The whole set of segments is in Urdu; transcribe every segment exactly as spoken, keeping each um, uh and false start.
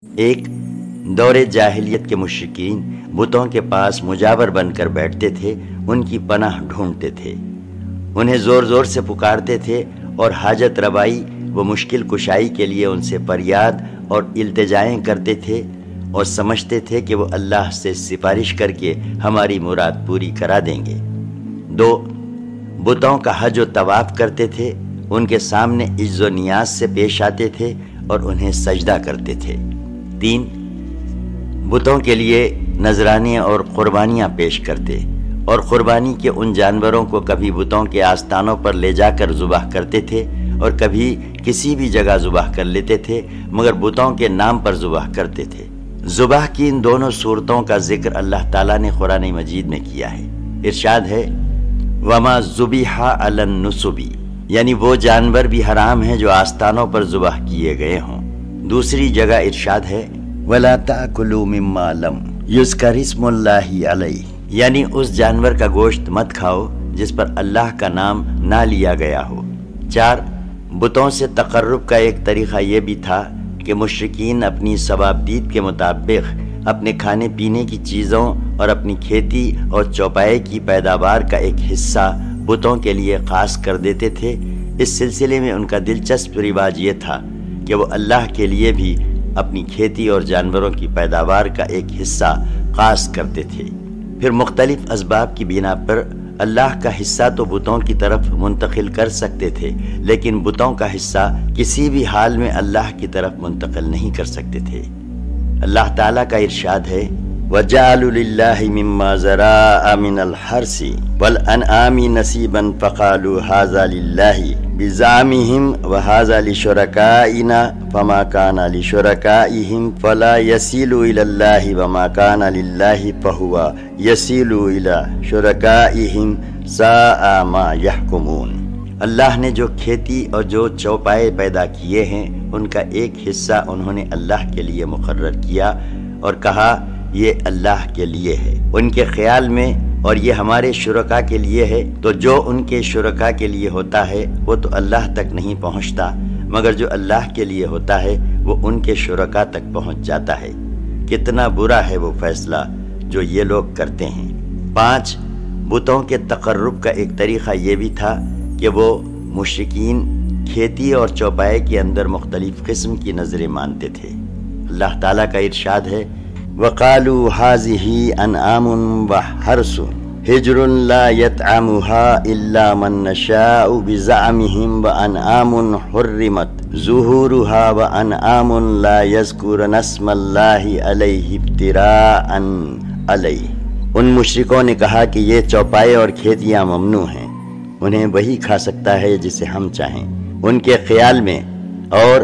ایک دور جاہلیت کے مشرکین بتوں کے پاس مجاور بن کر بیٹھتے تھے، ان کی پناہ ڈھونڈتے تھے، انہیں زور زور سے پکارتے تھے اور حاجت روائی و مشکل کشائی کے لیے ان سے فریاد اور التجائیں کرتے تھے اور سمجھتے تھے کہ وہ اللہ سے سفارش کر کے ہماری مراد پوری کرا دیں گے۔ دو بتوں کا حج و طواف کرتے تھے، ان کے سامنے عز و نیاز سے پیش آتے تھے اور انہیں سجدہ کرتے تھے۔ تین بتوں کے لیے نذرانے اور قربانیاں پیش کرتے اور قربانی کے ان جانوروں کو کبھی بتوں کے آستانوں پر لے جا کر ذبح کرتے تھے اور کبھی کسی بھی جگہ ذبح کر لیتے تھے، مگر بتوں کے نام پر ذبح کرتے تھے۔ ذبح کی ان دونوں صورتوں کا ذکر اللہ تعالیٰ نے قرآن مجید میں کیا ہے۔ ارشاد ہے وَمَا ذُبِحَ عَلَى النُّصُبِ، یعنی وہ جانور بھی حرام ہیں جو آستانوں پر ذبح کیے گئے ہوں۔ دوسری جگہ ارشاد ہے وَلَا تَأْكُلُوا مِمَّا لَمْ يُذْكَرِ اسْمُ اللَّهِ عَلَيْهِ، یعنی اس جانور کا گوشت مت کھاؤ جس پر اللہ کا نام نہ لیا گیا ہو۔ چار بتوں سے تقرب کا ایک طریقہ یہ بھی تھا کہ مشرکین اپنی ثوابدید کے مطابق اپنے کھانے پینے کی چیزوں اور اپنی کھیتی اور چوپائے کی پیداوار کا ایک حصہ بتوں کے لیے خاص کر دیتے تھے۔ اس سلسلے میں ان کا دلچسپ رواج یہ تھا کہ وہ اللہ کے لیے بھی اپنی کھیتی اور جانوروں کی پیداوار کا ایک حصہ خاص کرتے تھے۔ پھر مختلف اسباب کی بنا پر اللہ کا حصہ تو بتوں کی طرف منتقل کر سکتے تھے، لیکن بتوں کا حصہ کسی بھی حال میں اللہ کی طرف منتقل نہیں کر سکتے تھے۔ اللہ تعالیٰ کا ارشاد ہے وَجَعَلُوا لِلَّهِ مِمَّا زَرَاءَ مِنَ الْحَرْثِ وَالْأَنْعَامِ نَصِيبًا فَقَالُوا هَذَا لِلَّهِ بِزَعْمِهِمْ وَهَذَا لِشُرَكَائِنَا فَمَا كَانَ لِشُرَكَائِهِمْ فَلَا يَصِلُ إِلَى اللَّهِ وَمَا كَانَ لِلَّهِ فَهُوَ يَصِلُ إِلَى شُرَكَائِهِمْ سَاءَ مَا يَحْكُمُونَ۔ اللہ نے جو کھیتی اور جو چوپائے پیدا کیے ہیں ان کا ایک حصہ انہوں نے اللہ کے لیے مقرر کیا اور کہا یہ اللہ کے لیے ہے۔ ان کے خیال میں اور یہ ہمارے شرکاء کے لیے ہے، تو جو ان کے شرکاء کے لیے ہوتا ہے وہ تو اللہ تک نہیں پہنچتا، مگر جو اللہ کے لیے ہوتا ہے وہ ان کے شرکاء تک پہنچ جاتا ہے۔ کتنا برا ہے وہ فیصلہ جو یہ لوگ کرتے ہیں۔ پانچ بتوں کے تقرب کا ایک طریقہ یہ بھی تھا کہ وہ مشرکین کھیتی اور چوپائے کے اندر مختلف قسم کی نظریں مانتے تھے۔ اللہ تعالیٰ کا ارشاد ہے وَقَالُوا هَذِهِ أَنْعَامٌ وَحَرْثٌ حِجْرٌ لَا يَطْعَمُهَا إِلَّا مَن نَّشَاءُ بِزَعْمِهِمْ وَأَنْعَامٌ حُرِّمَتْ ظُهُورُهَا وَأَنْعَامٌ لَا يَذْكُرُونَ اسْمَ اللَّهِ عَلَيْهِ ابْتِغَاءً عَلَيْهِ۔ ان مشرکوں نے کہا کہ یہ چوپائے اور کھیتیاں ممنوع ہیں، انہیں وہی کھا سکتا ہے جسے ہم چاہیں ان کے خیال میں، اور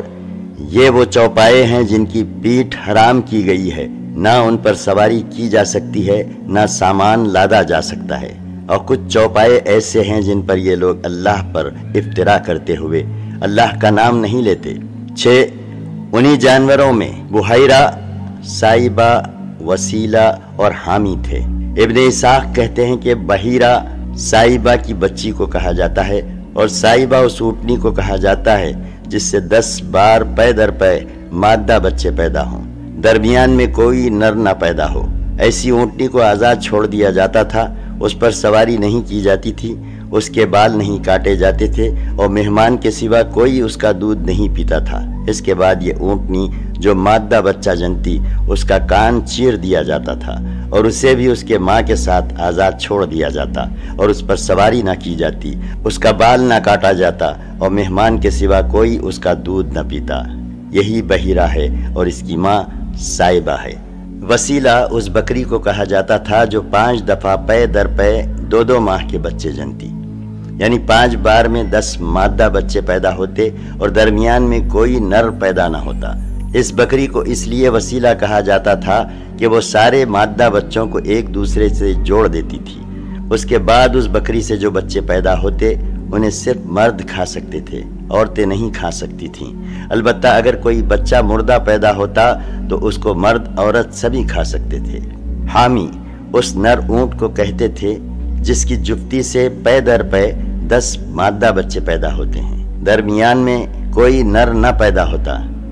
یہ وہ چوپائے ہیں جن کی پیٹھ حرام کی گئی ہے، نہ ان پر سواری کی جا سکتی ہے، نہ سامان لادا جا سکتا ہے۔ اور کچھ چوپائے ایسے ہیں جن پر یہ لوگ اللہ پر افترا کرتے ہوئے اللہ کا نام نہیں لیتے۔ چھ انہی جانوروں میں بحیرہ، سائبہ، وسیلہ اور حامی تھے۔ ابن اسحاق کہتے ہیں کہ بحیرہ سائبہ کی بچی کو کہا جاتا ہے اور سائبہ اس اونٹنی کو کہا جاتا ہے جس سے دس بار پے در پے مادہ بچے پیدا ہوں، درمیان میں کوئی نر نہ پیدا ہو۔ ایسی اونٹنی کو آزاد چھوڑ دیا جاتا تھا، اس پر سواری نہیں کی جاتی تھی، اس کے بال نہیں کاٹے جاتے تھے اور مہمان کے سوا کوئی اس کا دودھ نہیں پیتا تھا۔ اس کے بعد یہ اونٹنی جو مادہ بچہ جنتی، اس کا کان چیر دیا جاتا تھا اور اسے بھی اس کے ماں کے ساتھ آزاد چھوڑ دیا جاتا اور اس پر سواری نہ کی جاتی، اس کا بال نہ کاٹا جاتا اور مہمان کے سوا کوئی اس کا دودھ نہ پیتا۔ یہی بحیرہ ہے اور اس کی ماں سائبہ ہے۔ وسیلہ اس بکری کو کہا جاتا تھا جو پانچ دفعہ پے در پے دو دو ماہ کے بچے جنتی، یعنی پانچ بار میں دس مادہ بچے پیدا ہوتے اور درمیان میں کوئی نر پیدا نہ ہوتا۔ اس بکری کو اس لیے وسیلہ کہا جاتا تھا کہ وہ سارے مادہ بچوں کو ایک دوسرے سے جوڑ دیتی تھی۔ اس کے بعد اس بکری سے جو بچے پیدا ہوتے انہیں صرف مرد کھا سکتے تھے، عورتیں نہیں کھا سکتی تھیں۔ البتہ اگر کوئی بچہ مردہ پیدا ہوتا تو اس کو مرد عورت سبھی کھا سکتے تھے۔ حامی اس نر اونٹ کو کہتے تھے جس کی جفتی سے پے در پے دس مادہ بچے پیدا ہوتے ہیں، درمیان میں کوئی نر نہ پیدا ہوتا۔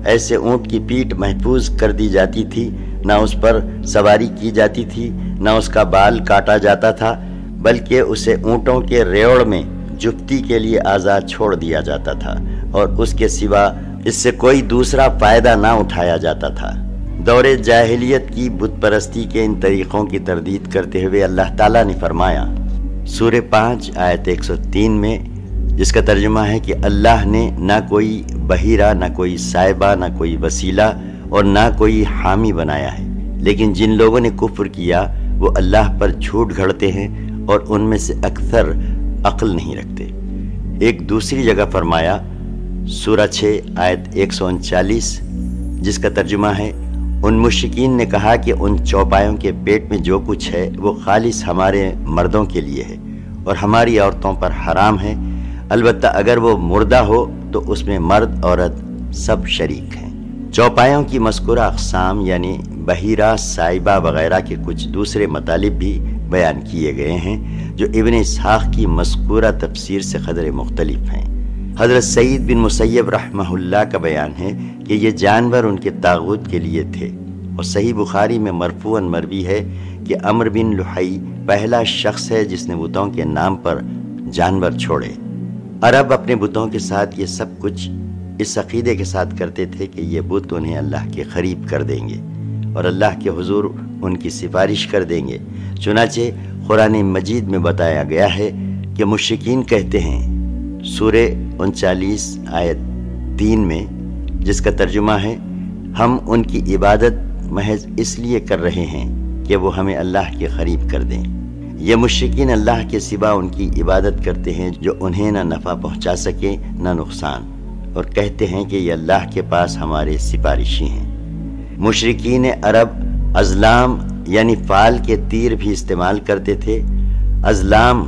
ایسے اونٹ کی پیٹھ محفوظ کر دی جاتی تھی، نہ اس پر سواری کی جاتی تھی، نہ اس کا بال کاٹا جاتا تھا، بلکہ اسے اونٹوں کے ریوڑ میں جفتی کے لیے آزاد چھوڑ دیا جاتا تھا اور اس کے سوا اس سے کوئی دوسرا فائدہ نہ اٹھایا جاتا تھا۔ دور جاہلیت کی بت پرستی کے ان طریقوں کی تردید کرتے ہوئے اللہ تعالیٰ نے فرمایا سورہ پانچ آیت ایک سو تین میں، جس کا ترجمہ ہے کہ اللہ نے نہ کوئی بحیرہ، نہ کوئی صاحبہ، نہ کوئی وسیلہ اور نہ کوئی حامی بنایا ہے، لیکن جن لوگوں نے کفر کیا وہ اللہ پر جھوٹ گھڑتے ہیں اور ان میں سے اکثر عقل نہیں رکھتے۔ ایک دوسری جگہ فرمایا سورہ چھ آیت ایک سو انچالیس، جس کا ترجمہ ہے، ان مشرکین نے کہا کہ ان چوپایوں کے پیٹ میں جو کچھ ہے وہ خالص ہمارے مردوں کے لیے ہے اور ہماری عورتوں پر حرام ہے، البتہ اگر وہ مردہ ہو تو اس میں مرد عورت سب شریک ہیں۔ چوپایوں کی مذکورہ اقسام یعنی بحیرہ، صائبہ وغیرہ کے کچھ دوسرے مطالب بھی بیان کیے گئے ہیں جو ابن اسحاق کی مذکورہ تفسیر سے قدر مختلف ہیں۔ حضرت سعید بن مسیب رحمہ اللہ کا بیان ہے کہ یہ جانور ان کے طاغوت کے لیے تھے، اور صحیح بخاری میں مرفوعاً مروی ہے کہ عمرو بن لحی پہلا شخص ہے جس نے بتوں کے نام پر جانور چھوڑے۔ عرب اپنے بتوں کے ساتھ یہ سب کچھ اس عقیدے کے ساتھ کرتے تھے کہ یہ بت انہیں اللہ کے قریب کر دیں گے اور اللہ کے حضور ان کی سفارش کر دیں گے۔ چنانچہ قرآن مجید میں بتایا گیا ہے کہ مشرکین کہتے ہیں سورہ انچالیس آیت تین میں، جس کا ترجمہ ہے، ہم ان کی عبادت محض اس لیے کر رہے ہیں کہ وہ ہمیں اللہ کے قریب کر دیں۔ یہ مشرکین اللہ کے سوا ان کی عبادت کرتے ہیں جو انہیں نہ نفع پہنچا سکے نہ نقصان، اور کہتے ہیں کہ یہ اللہ کے پاس ہمارے سفارشی ہیں۔ مشرکین عرب ازلام یعنی فال کے تیر بھی استعمال کرتے تھے۔ ازلام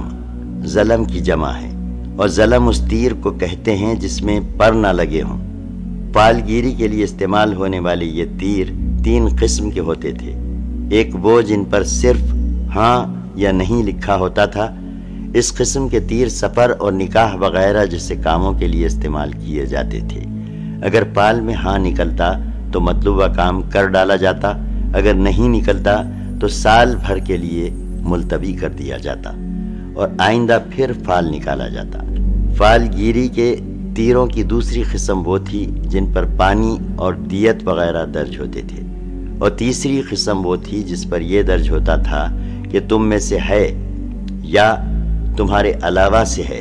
ظلم کی جمع ہے اور ظلم اس تیر کو کہتے ہیں جس میں پر نہ لگے ہوں۔ فال گیری کے لیے استعمال ہونے والے یہ تیر تین قسم کے ہوتے تھے۔ ایک وہ جن پر صرف ہاں یا نہیں لکھا ہوتا تھا۔ اس قسم کے تیر سفر اور نکاح وغیرہ جیسے کاموں کے لیے استعمال کیے جاتے تھے۔ اگر پال میں ہاں نکلتا تو مطلوبہ کام کر ڈالا جاتا، اگر نہیں نکلتا تو سال بھر کے لیے ملتوی کر دیا جاتا اور آئندہ پھر فال نکالا جاتا۔ فال گیری کے تیروں کی دوسری قسم وہ تھی جن پر پانی اور دیت وغیرہ درج ہوتے تھے، اور تیسری قسم وہ تھی جس پر یہ درج ہوتا تھا کہ تم میں سے ہے، یا تمہارے علاوہ سے ہے،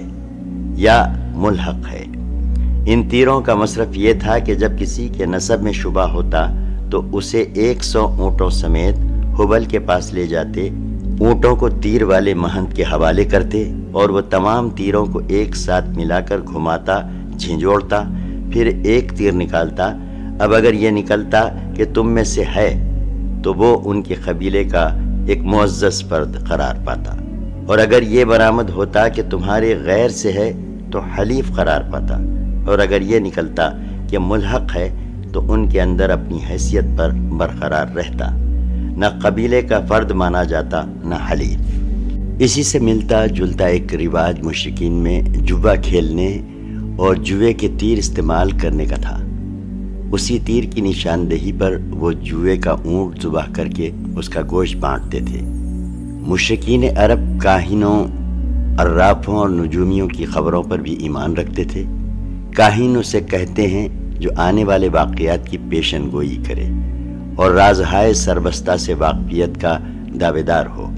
یا ملحق ہے۔ ان تیروں کا مصرف یہ تھا کہ جب کسی کے نسب میں شبہ ہوتا تو اسے ایک سو اونٹوں سمیت حبل کے پاس لے جاتے، اونٹوں کو تیر والے مہنت کے حوالے کرتے اور وہ تمام تیروں کو ایک ساتھ ملا کر گھماتا، جھنجھوڑتا، پھر ایک تیر نکالتا۔ اب اگر یہ نکلتا کہ تم میں سے ہے تو وہ ان کے قبیلے کا ایک معزز فرد قرار پاتا، اور اگر یہ برآمد ہوتا کہ تمہارے غیر سے ہے تو حلیف قرار پاتا، اور اگر یہ نکلتا کہ ملحق ہے تو ان کے اندر اپنی حیثیت پر برقرار رہتا، نہ قبیلے کا فرد مانا جاتا نہ حلیف۔ اسی سے ملتا جلتا ایک رواج مشرکین میں جوا کھیلنے اور جوے کے تیر استعمال کرنے کا تھا۔ اسی تیر کی نشاندہی پر وہ جوے کا اونٹ ذبح کر کے اس کا گوشت بانٹتے تھے۔ مشرکین عرب کاہنوں، عرافوں اور نجومیوں کی خبروں پر بھی ایمان رکھتے تھے۔ کاہن اسے کہتے ہیں جو آنے والے واقعات کی پیشن گوئی کرے اور رازہائے سربستہ سے واقفیت کا دعوے دار ہو۔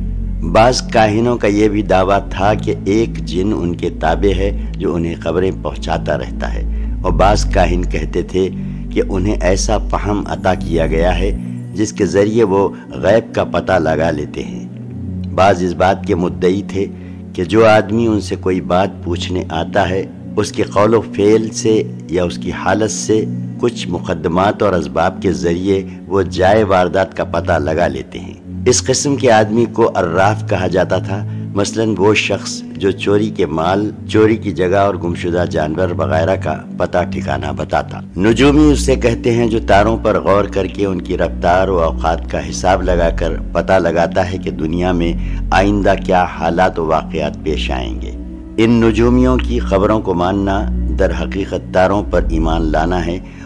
بعض کاہنوں کا یہ بھی دعویٰ تھا کہ ایک جن ان کے تابع ہے جو انہیں خبریں پہنچاتا رہتا ہے، اور بعض کاہن کہتے تھے کہ انہیں ایسا فہم عطا کیا گیا ہے جس کے ذریعے وہ غیب کا پتہ لگا لیتے ہیں۔ بعض اس بات کے مدعی تھے کہ جو آدمی ان سے کوئی بات پوچھنے آتا ہے اس کے قول و فعل سے یا اس کی حالت سے کچھ مقدمات اور اسباب کے ذریعے وہ جائے واردات کا پتہ لگا لیتے ہیں۔ اس قسم کے آدمی کو عراف کہا جاتا تھا، مثلاً وہ شخص جو چوری کے مال، چوری کی جگہ اور گمشدہ جانور وغیرہ کا پتہ ٹھکانہ بتاتا۔ نجومی اسے کہتے ہیں جو تاروں پر غور کر کے ان کی رفتار و اوقات کا حساب لگا کر پتہ لگاتا ہے کہ دنیا میں آئندہ کیا حالات و واقعات پیش آئیں گے۔ ان نجومیوں کی خبروں کو ماننا در حقیقت تاروں پر ایمان لانا ہے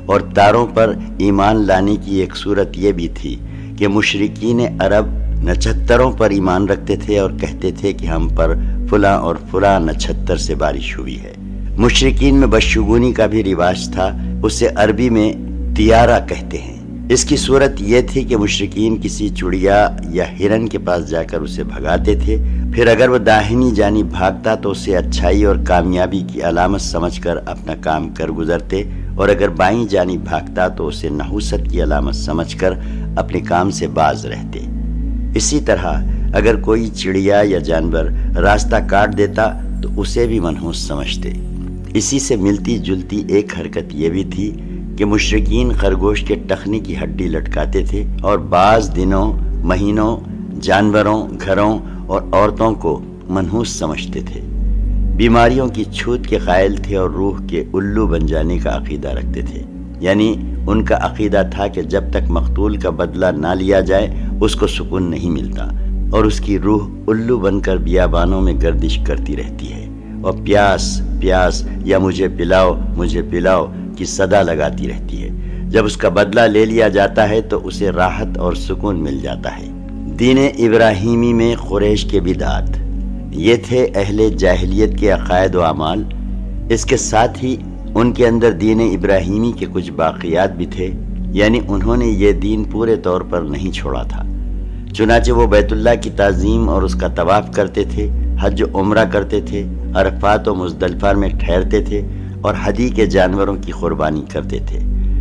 اور تاروں پر ایمان لانے کی ایک صورت یہ بھی تھی کہ مشرکین عرب نچھتروں پر ایمان رکھتے تھے اور کہتے تھے کہ ہم پر فلاں اور فلاں نچھتر سے بارش ہوئی ہے۔ مشرکین میں بدشگونی کا بھی رواج تھا، اسے عربی میں تیارہ کہتے ہیں۔ اس کی صورت یہ تھی کہ مشرکین کسی چڑیا یا ہرن کے پاس جا کر اسے بھگاتے تھے، پھر اگر وہ داہنی جانب بھاگتا تو اسے اچھائی اور کامیابی کی علامت سمجھ کر اپنا کام کر گزرتے، اور اگر بائیں جانب بھاگتا تو اسے نحوست کی علامت سمجھ کر اپنے کام سے باز رہتے۔ اسی طرح اگر کوئی چڑیا یا جانور راستہ کاٹ دیتا تو اسے بھی منحوس سمجھتے۔ اسی سے ملتی جلتی ایک حرکت یہ بھی تھی کہ مشرکین خرگوش کے ٹخنے کی ہڈی لٹکاتے تھے اور بعض دنوں، مہینوں، جانوروں، گھروں اور عورتوں کو منحوس سمجھتے تھے۔ بیماریوں کی چھوت کے قائل تھے اور روح کے الو بن جانے کا عقیدہ رکھتے تھے، یعنی ان کا عقیدہ تھا کہ جب تک مقتول کا بدلہ نہ لیا جائے اس کو سکون نہیں ملتا، اور اس کی روح الو بن کر بیابانوں میں گردش کرتی رہتی ہے اور پیاس پیاس یا مجھے پلاؤ مجھے پلاؤ کی صدا لگاتی رہتی ہے۔ جب اس کا بدلہ لے لیا جاتا ہے تو اسے راحت اور سکون مل جاتا ہے۔ دین ابراہیمی میں قریش کے بدعات یہ تھے اہل جاہلیت کے عقائد و اعمال، اس کے ساتھ ہی ان کے اندر دین ابراہیمی کے کچھ باقیات بھی تھے، یعنی انہوں نے یہ دین پورے طور پر نہیں چھوڑا تھا۔ چنانچہ وہ بیت اللہ کی تعظیم اور اس کا طواف کرتے تھے، حج و عمرہ کرتے تھے، عرفات و مزدلفہ میں ٹھہرتے تھے اور ہدی کے جانوروں کی قربانی کرتے تھے۔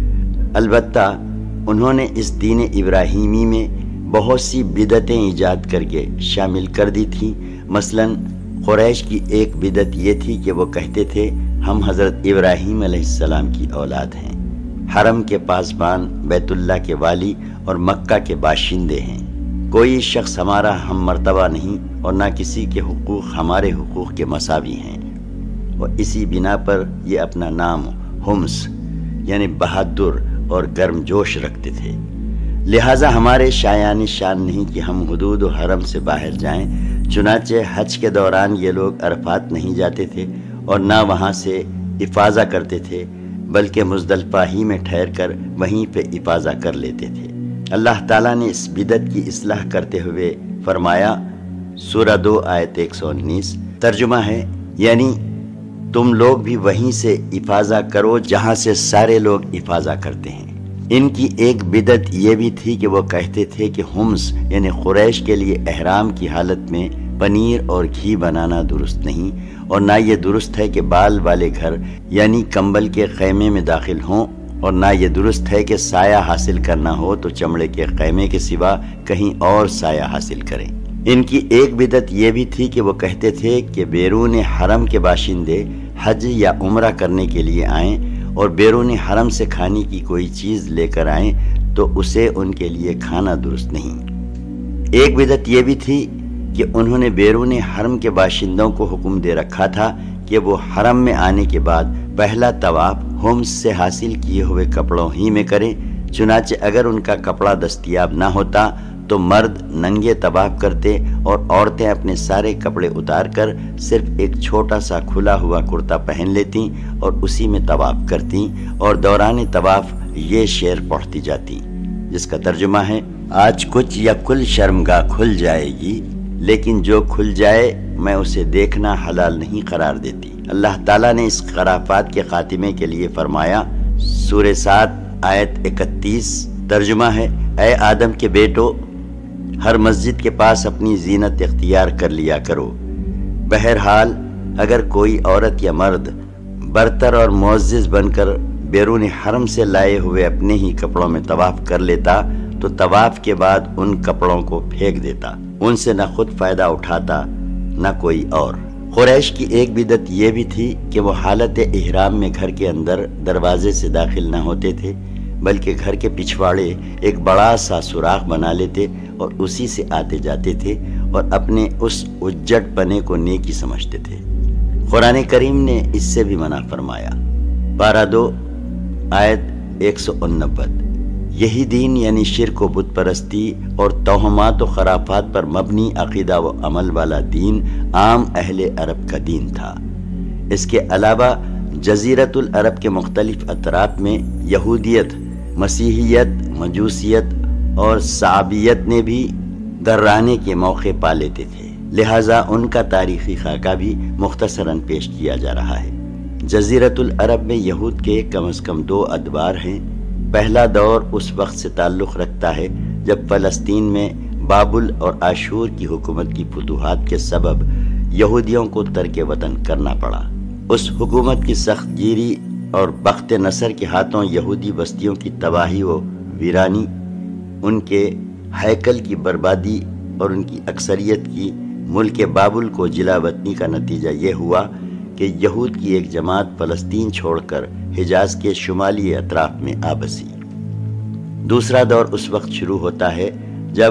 البتہ انہوں نے اس دین ابراہیمی میں بہت سی بدعتیں ایجاد کر کے شامل کر دی تھیں۔ مثلاً قریش کی ایک بدعت یہ تھی کہ وہ کہتے تھے ہم حضرت ابراہیم علیہ السلام کی اولاد ہیں، حرم کے پاسبان، بیت اللہ کے والی اور مکہ کے باشندے ہیں، کوئی شخص ہمارا ہم مرتبہ نہیں اور نہ کسی کے حقوق ہمارے حقوق کے مساوی ہیں، اور اسی بنا پر یہ اپنا نام ہمس یعنی بہادر اور گرم جوش رکھتے تھے۔ لہٰذا ہمارے شایان شان نہیں کہ ہم حدود و حرم سے باہر جائیں۔ چنانچہ حج کے دوران یہ لوگ عرفات نہیں جاتے تھے اور نہ وہاں سے افاضہ کرتے تھے، بلکہ مزدلفہ ہی میں ٹھہر کر وہیں پہ افاضہ کر لیتے تھے۔ اللہ تعالیٰ نے اس بدعت کی اصلاح کرتے ہوئے فرمایا، سورہ دو آیت ایک سو انیس، ترجمہ ہے یعنی تم لوگ بھی وہیں سے افاضہ کرو جہاں سے سارے لوگ افاضہ کرتے ہیں۔ ان کی ایک بدعت یہ بھی تھی کہ وہ کہتے تھے کہ ہمس یعنی قریش کے لیے احرام کی حالت میں پنیر اور گھی بنانا درست نہیں، اور نہ یہ درست ہے کہ بال والے گھر یعنی کمبل کے خیمے میں داخل ہوں، اور نہ یہ درست ہے کہ سایہ حاصل کرنا ہو تو چمڑے کے خیمے کے سوا کہیں اور سایہ حاصل کریں۔ ان کی ایک بدعت یہ بھی تھی کہ وہ کہتے تھے کہ بیرون حرم کے باشندے حج یا عمرہ کرنے کے لیے آئیں اور بیرون حرم سے کھانے کی کوئی چیز لے کر آئیں تو اسے ان کے لیے کھانا درست نہیں۔ ایک بدعت یہ بھی تھی کہ انہوں نے بیرون حرم کے باشندوں کو حکم دے رکھا تھا کہ وہ حرم میں آنے کے بعد پہلا طواف ہمس سے حاصل کیے ہوئے کپڑوں ہی میں کریں۔ چنانچہ اگر ان کا کپڑا دستیاب نہ ہوتا تو مرد ننگے طواف کرتے اور عورتیں اپنے سارے کپڑے اتار کر صرف ایک چھوٹا سا کھلا ہوا کرتا پہن لیتیں اور اسی میں طواف کرتیں، اور دوران طواف یہ شعر پڑھتی جاتی جس کا ترجمہ ہے، آج کچھ یا کل شرمگاہ کھل جائے گی، لیکن جو کھل جائے میں اسے دیکھنا حلال نہیں قرار دیتی۔ اللہ تعالیٰ نے اس خرافات کے خاتمے کے لیے فرمایا، سورہ سات آیت اکتیس، ترجمہ ہے، اے آدم کے بیٹو، ہر مسجد کے پاس اپنی زینت اختیار کر لیا کرو۔ بہرحال اگر کوئی عورت یا مرد برتر اور معزز بن کر بیرون حرم سے لائے ہوئے اپنے ہی کپڑوں میں طواف کر لیتا تو طواف کے بعد ان کپڑوں کو پھینک دیتا، ان سے نہ خود فائدہ اٹھاتا نہ کوئی اور۔ قریش کی ایک بدعت یہ بھی تھی کہ وہ حالت احرام میں گھر کے اندر دروازے سے داخل نہ ہوتے تھے، بلکہ گھر کے پچھواڑے ایک بڑا سا سوراخ بنا لیتے اور اسی سے آتے جاتے تھے اور اپنے اس اجڑ پنے کو نیکی سمجھتے تھے۔ قرآن کریم نے اس سے بھی منع فرمایا، پارہ دو آیت ایک سو انوے، یہی دین یعنی شرک و بت پرستی اور توہمات و خرافات پر مبنی عقیدہ و عمل والا دین عام اہل عرب کا دین تھا۔ اس کے علاوہ جزیرت العرب کے مختلف اطراف میں یہودیت، مسیحیت، مجوسیت اور صابیت نے بھی درانے کے موقع پا لیتے تھے، لہٰذا ان کا تاریخی خاکہ بھی مختصراً پیش کیا جا رہا ہے۔ جزیرت العرب میں یہود کے کم از کم دو ادوار ہیں۔ پہلا دور اس وقت سے تعلق رکھتا ہے جب فلسطین میں بابل اور آشور کی حکومت کی فتوحات کے سبب یہودیوں کو ترک وطن کرنا پڑا۔ اس حکومت کی سخت گیری اور بخت نصر کے ہاتھوں یہودی بستیوں کی تباہی و ویرانی، ان کے ہیکل کی بربادی اور ان کی اکثریت کی ملک بابل کو جلا وطنی کا نتیجہ یہ ہوا کہ یہود کی ایک جماعت فلسطین چھوڑ کر حجاز کے شمالی اطراف میں آ بسی۔ دوسرا دور اس وقت شروع ہوتا ہے جب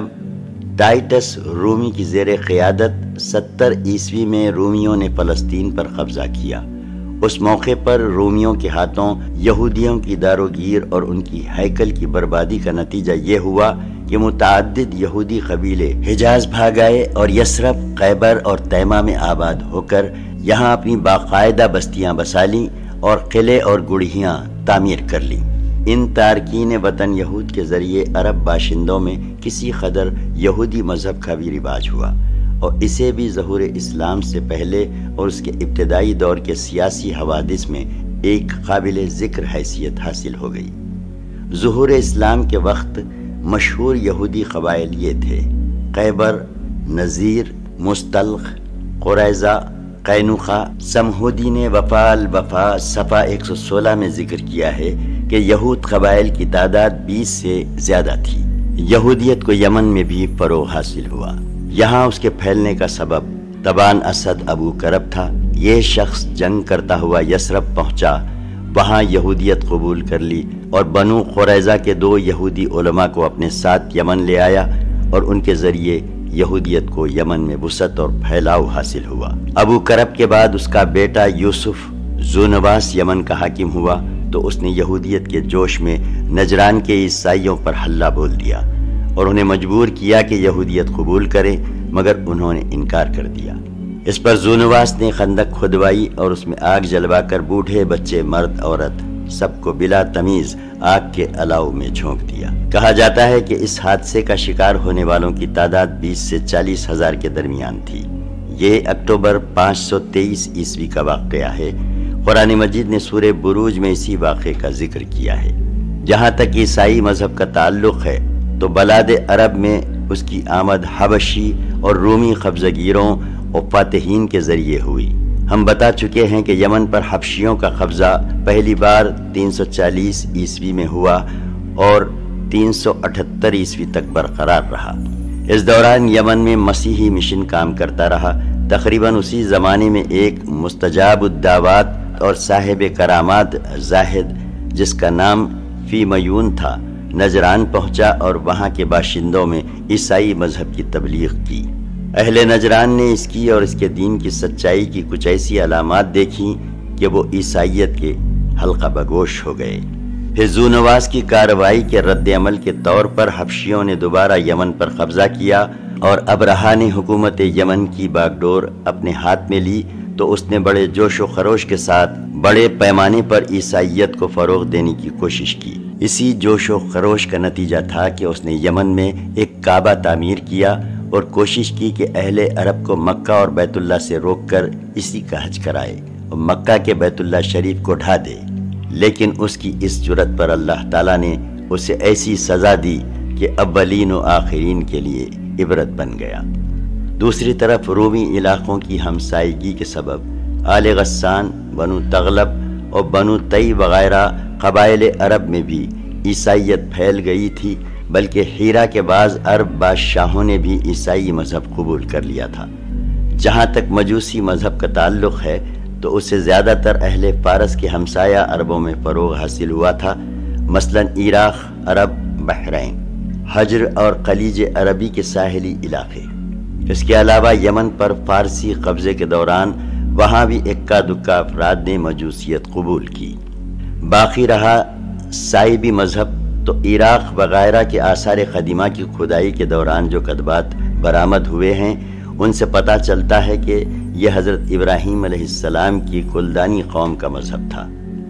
ٹائٹس رومی کی زیر قیادت ستر عیسوی میں رومیوں نے فلسطین پر قبضہ کیا۔ اس موقع پر رومیوں کے ہاتھوں یہودیوں کی داروگیر اور ان کی ہیکل کی بربادی کا نتیجہ یہ ہوا کہ متعدد یہودی قبیلے حجاز بھاگ آئے اور یثرب، خیبر اور تیمہ میں آباد ہو کر یہاں اپنی باقاعدہ بستیاں بسا لیں اور قلعے اور گڑھیاں تعمیر کر لیں۔ ان تارکین وطن یہود کے ذریعے عرب باشندوں میں کسی قدر یہودی مذہب کا بھی رواج ہوا، اور اسے بھی ظہور اسلام سے پہلے اور اس کے ابتدائی دور کے سیاسی حوادث میں ایک قابل ذکر حیثیت حاصل ہو گئی۔ ظہور اسلام کے وقت مشہور یہودی قبائل یہ تھے: خیبر، نذیر، مستلق، قریظہ، قینوخا۔ سمہودی نے وفا الوفا صفحہ ایک سو سولہ میں ذکر کیا ہے کہ یہود قبائل کی تعداد بیس سے زیادہ تھی۔ یہودیت کو یمن میں بھی فروغ حاصل ہوا۔ یہاں اس کے پھیلنے کا سبب تبان اسد ابو کرب تھا۔ یہ شخص جنگ کرتا ہوا یثرب پہنچا، وہاں یہودیت قبول کر لی اور بنو قریظہ کے دو یہودی علماء کو اپنے ساتھ یمن لے آیا، اور ان کے ذریعے یہودیت کو یمن میں وسعت اور پھیلاؤ حاصل ہوا۔ ابو کرب کے بعد اس کا بیٹا یوسف ذونواس یمن کا حاکم ہوا، تو اس نے یہودیت کے جوش میں نجران کے عیسائیوں پر حلہ بول دیا اور انہیں مجبور کیا کہ یہودیت قبول کریں، مگر انہوں نے انکار کر دیا۔ اس پر ذونواس نے خندق کھدوائی اور اس میں آگ جلوا کر بوڑھے بچے، مرد، عورت سب کو بلا تمیز آگ کے الاؤ میں جھونک دیا۔ کہا جاتا ہے کہ اس حادثے کا شکار ہونے والوں کی تعداد بیس سے چالیس ہزار کے درمیان تھی۔ یہ اکتوبر پانچ سو تیئیس عیسوی کا واقعہ ہے۔ قرآن مجید نے سورہ بروج میں اسی واقعے کا ذکر کیا ہے۔ جہاں تک عیسائی مذہب کا تعلق ہے تو بلاد عرب میں اس کی آمد حبشی اور رومی قبضہ گیروں اور فاتحین کے ذریعے ہوئی۔ ہم بتا چکے ہیں کہ یمن پر حبشیوں کا قبضہ پہلی بار تین سو چالیس عیسوی میں ہوا اور تین سو اٹھتر عیسوی تک برقرار رہا۔ اس دوران یمن میں مسیحی مشن کام کرتا رہا۔ تقریباً اسی زمانے میں ایک مستجاب الدعوات اور صاحب کرامات زاہد، جس کا نام فی میون تھا، نجران پہنچا اور وہاں کے باشندوں میں عیسائی مذہب کی تبلیغ کی۔ اہل نجران نے اس کی اور اس کے دین کی سچائی کی کچھ ایسی علامات دیکھیں کہ وہ عیسائیت کے حلقہ بگوش ہو گئے۔ پھر ذونواس کی کارروائی کے رد عمل کے طور پر حبشیوں نے دوبارہ یمن پر قبضہ کیا اور ابرہا نے حکومت یمن کی باغ ڈور اپنے ہاتھ میں لی، تو اس نے بڑے جوش و خروش کے ساتھ بڑے پیمانے پر عیسائیت کو فروغ دینے کی کوشش کی۔ اسی جوش و خروش کا نتیجہ تھا کہ اس نے یمن میں ایک کعبہ تعمیر کیا اور کوشش کی کہ اہل عرب کو مکہ اور بیت اللہ سے روک کر اسی کا حج کرائے اور مکہ کے بیت اللہ شریف کو ڈھا دے، لیکن اس کی اس جرت پر اللہ تعالیٰ نے اسے ایسی سزا دی کہ اولین و آخرین کے لیے عبرت بن گیا۔ دوسری طرف رومی علاقوں کی ہمسائیگی کے سبب آل غسان، بنو تغلب اور بنو تئی وغیرہ قبائل عرب میں بھی عیسائیت پھیل گئی تھی، بلکہ ہیرا کے بعض عرب بادشاہوں نے بھی عیسائی مذہب قبول کر لیا تھا۔ جہاں تک مجوسی مذہب کا تعلق ہے تو اس سے زیادہ تر اہل فارس کے ہمسایہ عربوں میں فروغ حاصل ہوا تھا، مثلاً عراق، عرب، بحرین، حجر اور خلیج عربی کے ساحلی علاقے۔ اس کے علاوہ یمن پر فارسی قبضے کے دوران وہاں بھی اکا دکا افراد نے مجوسیت قبول کی۔ باقی رہا سائبی مذہب، تو عراق وغیرہ کے آثار قدیمہ کی کھدائی کے دوران جو کتبات برآمد ہوئے ہیں ان سے پتہ چلتا ہے کہ یہ حضرت ابراہیم علیہ السلام کی کلدانی قوم کا مذہب تھا۔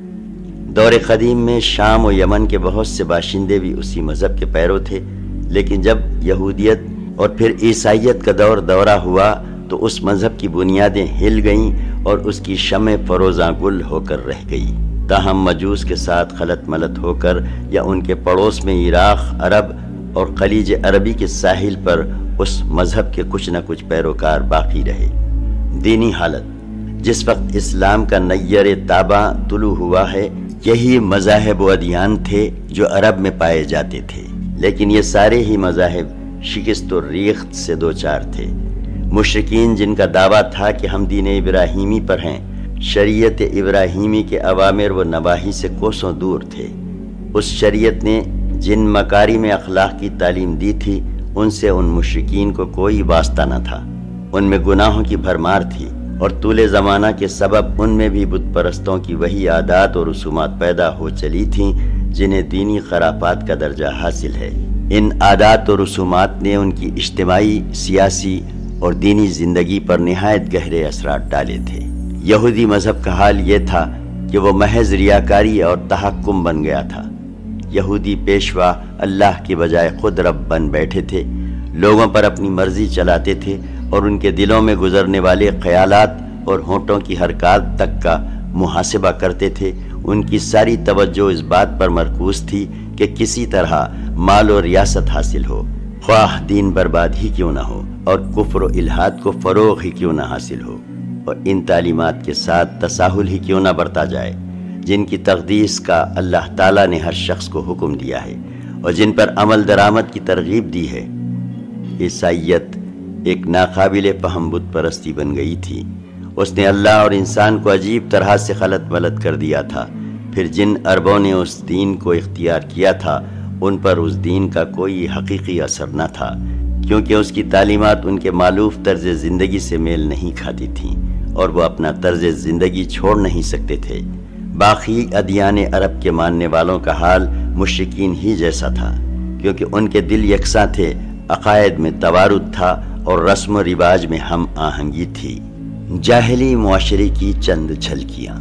دور قدیم میں شام و یمن کے بہت سے باشندے بھی اسی مذہب کے پیرو تھے، لیکن جب یہودیت اور پھر عیسائیت کا دور دورہ ہوا تو اس مذہب کی بنیادیں ہل گئیں اور اس کی شمع فروزاں گل ہو کر رہ گئی۔ تاہم مجوس کے ساتھ خلط ملط ہو کر یا ان کے پڑوس میں عراق، عرب اور خلیج عربی کے ساحل پر اس مذہب کے کچھ نہ کچھ پیروکار باقی رہے۔ دینی حالت: جس وقت اسلام کا نیر تاباں طلوع ہوا ہے، یہی مذاہب و ادیان تھے جو عرب میں پائے جاتے تھے، لیکن یہ سارے ہی مذاہب شکست و ریخت سے دوچار تھے۔ مشرکین جن کا دعویٰ تھا کہ ہم دین ابراہیمی پر ہیں، شریعت ابراہیمی کے اوامر و نواہی سے کوسوں دور تھے۔ اس شریعت نے جن مکارم اخلاق کی تعلیم دی تھی، ان سے ان مشرکین کو کوئی واسطہ نہ تھا۔ ان میں گناہوں کی بھرمار تھی اور طول زمانہ کے سبب ان میں بھی بت پرستوں کی وہی عادات اور رسومات پیدا ہو چلی تھیں جنہیں دینی خرافات کا درجہ حاصل ہے۔ ان عادات و رسومات نے ان کی اجتماعی، سیاسی اور دینی زندگی پر نہایت گہرے اثرات ڈالے تھے۔ یہودی مذہب کا حال یہ تھا کہ وہ محض ریاکاری اور تحکم بن گیا تھا۔ یہودی پیشوا اللہ کے بجائے خود رب بن بیٹھے تھے، لوگوں پر اپنی مرضی چلاتے تھے اور ان کے دلوں میں گزرنے والے خیالات اور ہونٹوں کی حرکات تک کا محاسبہ کرتے تھے۔ ان کی ساری توجہ اس بات پر مرکوز تھی کہ کسی طرح مال و ریاست حاصل ہو، خواہ دین برباد ہی کیوں نہ ہو اور کفر و الحاد کو فروغ ہی کیوں نہ حاصل ہو، اور ان تعلیمات کے ساتھ تساہل ہی کیوں نہ برتا جائے جن کی تقدیس کا اللہ تعالیٰ نے ہر شخص کو حکم دیا ہے اور جن پر عمل درآمد کی ترغیب دی ہے۔ عیسائیت ایک ناقابل فہم بت پرستی بن گئی تھی۔ اس نے اللہ اور انسان کو عجیب طرح سے خلط ملط کر دیا تھا۔ پھر جن عربوں نے اس دین کو اختیار کیا تھا، ان پر اس دین کا کوئی حقیقی اثر نہ تھا، کیونکہ اس کی تعلیمات ان کے مالوف طرز زندگی سے میل نہیں کھاتی تھیں اور وہ اپنا طرز زندگی چھوڑ نہیں سکتے تھے۔ باقی ادیان عرب کے ماننے والوں کا حال مشرکین ہی جیسا تھا، کیونکہ ان کے دل یکساں تھے، عقائد میں توارد تھا اور رسم و رواج میں ہم آہنگی تھی۔ جاہلی معاشرے کی چند جھلکیاں۔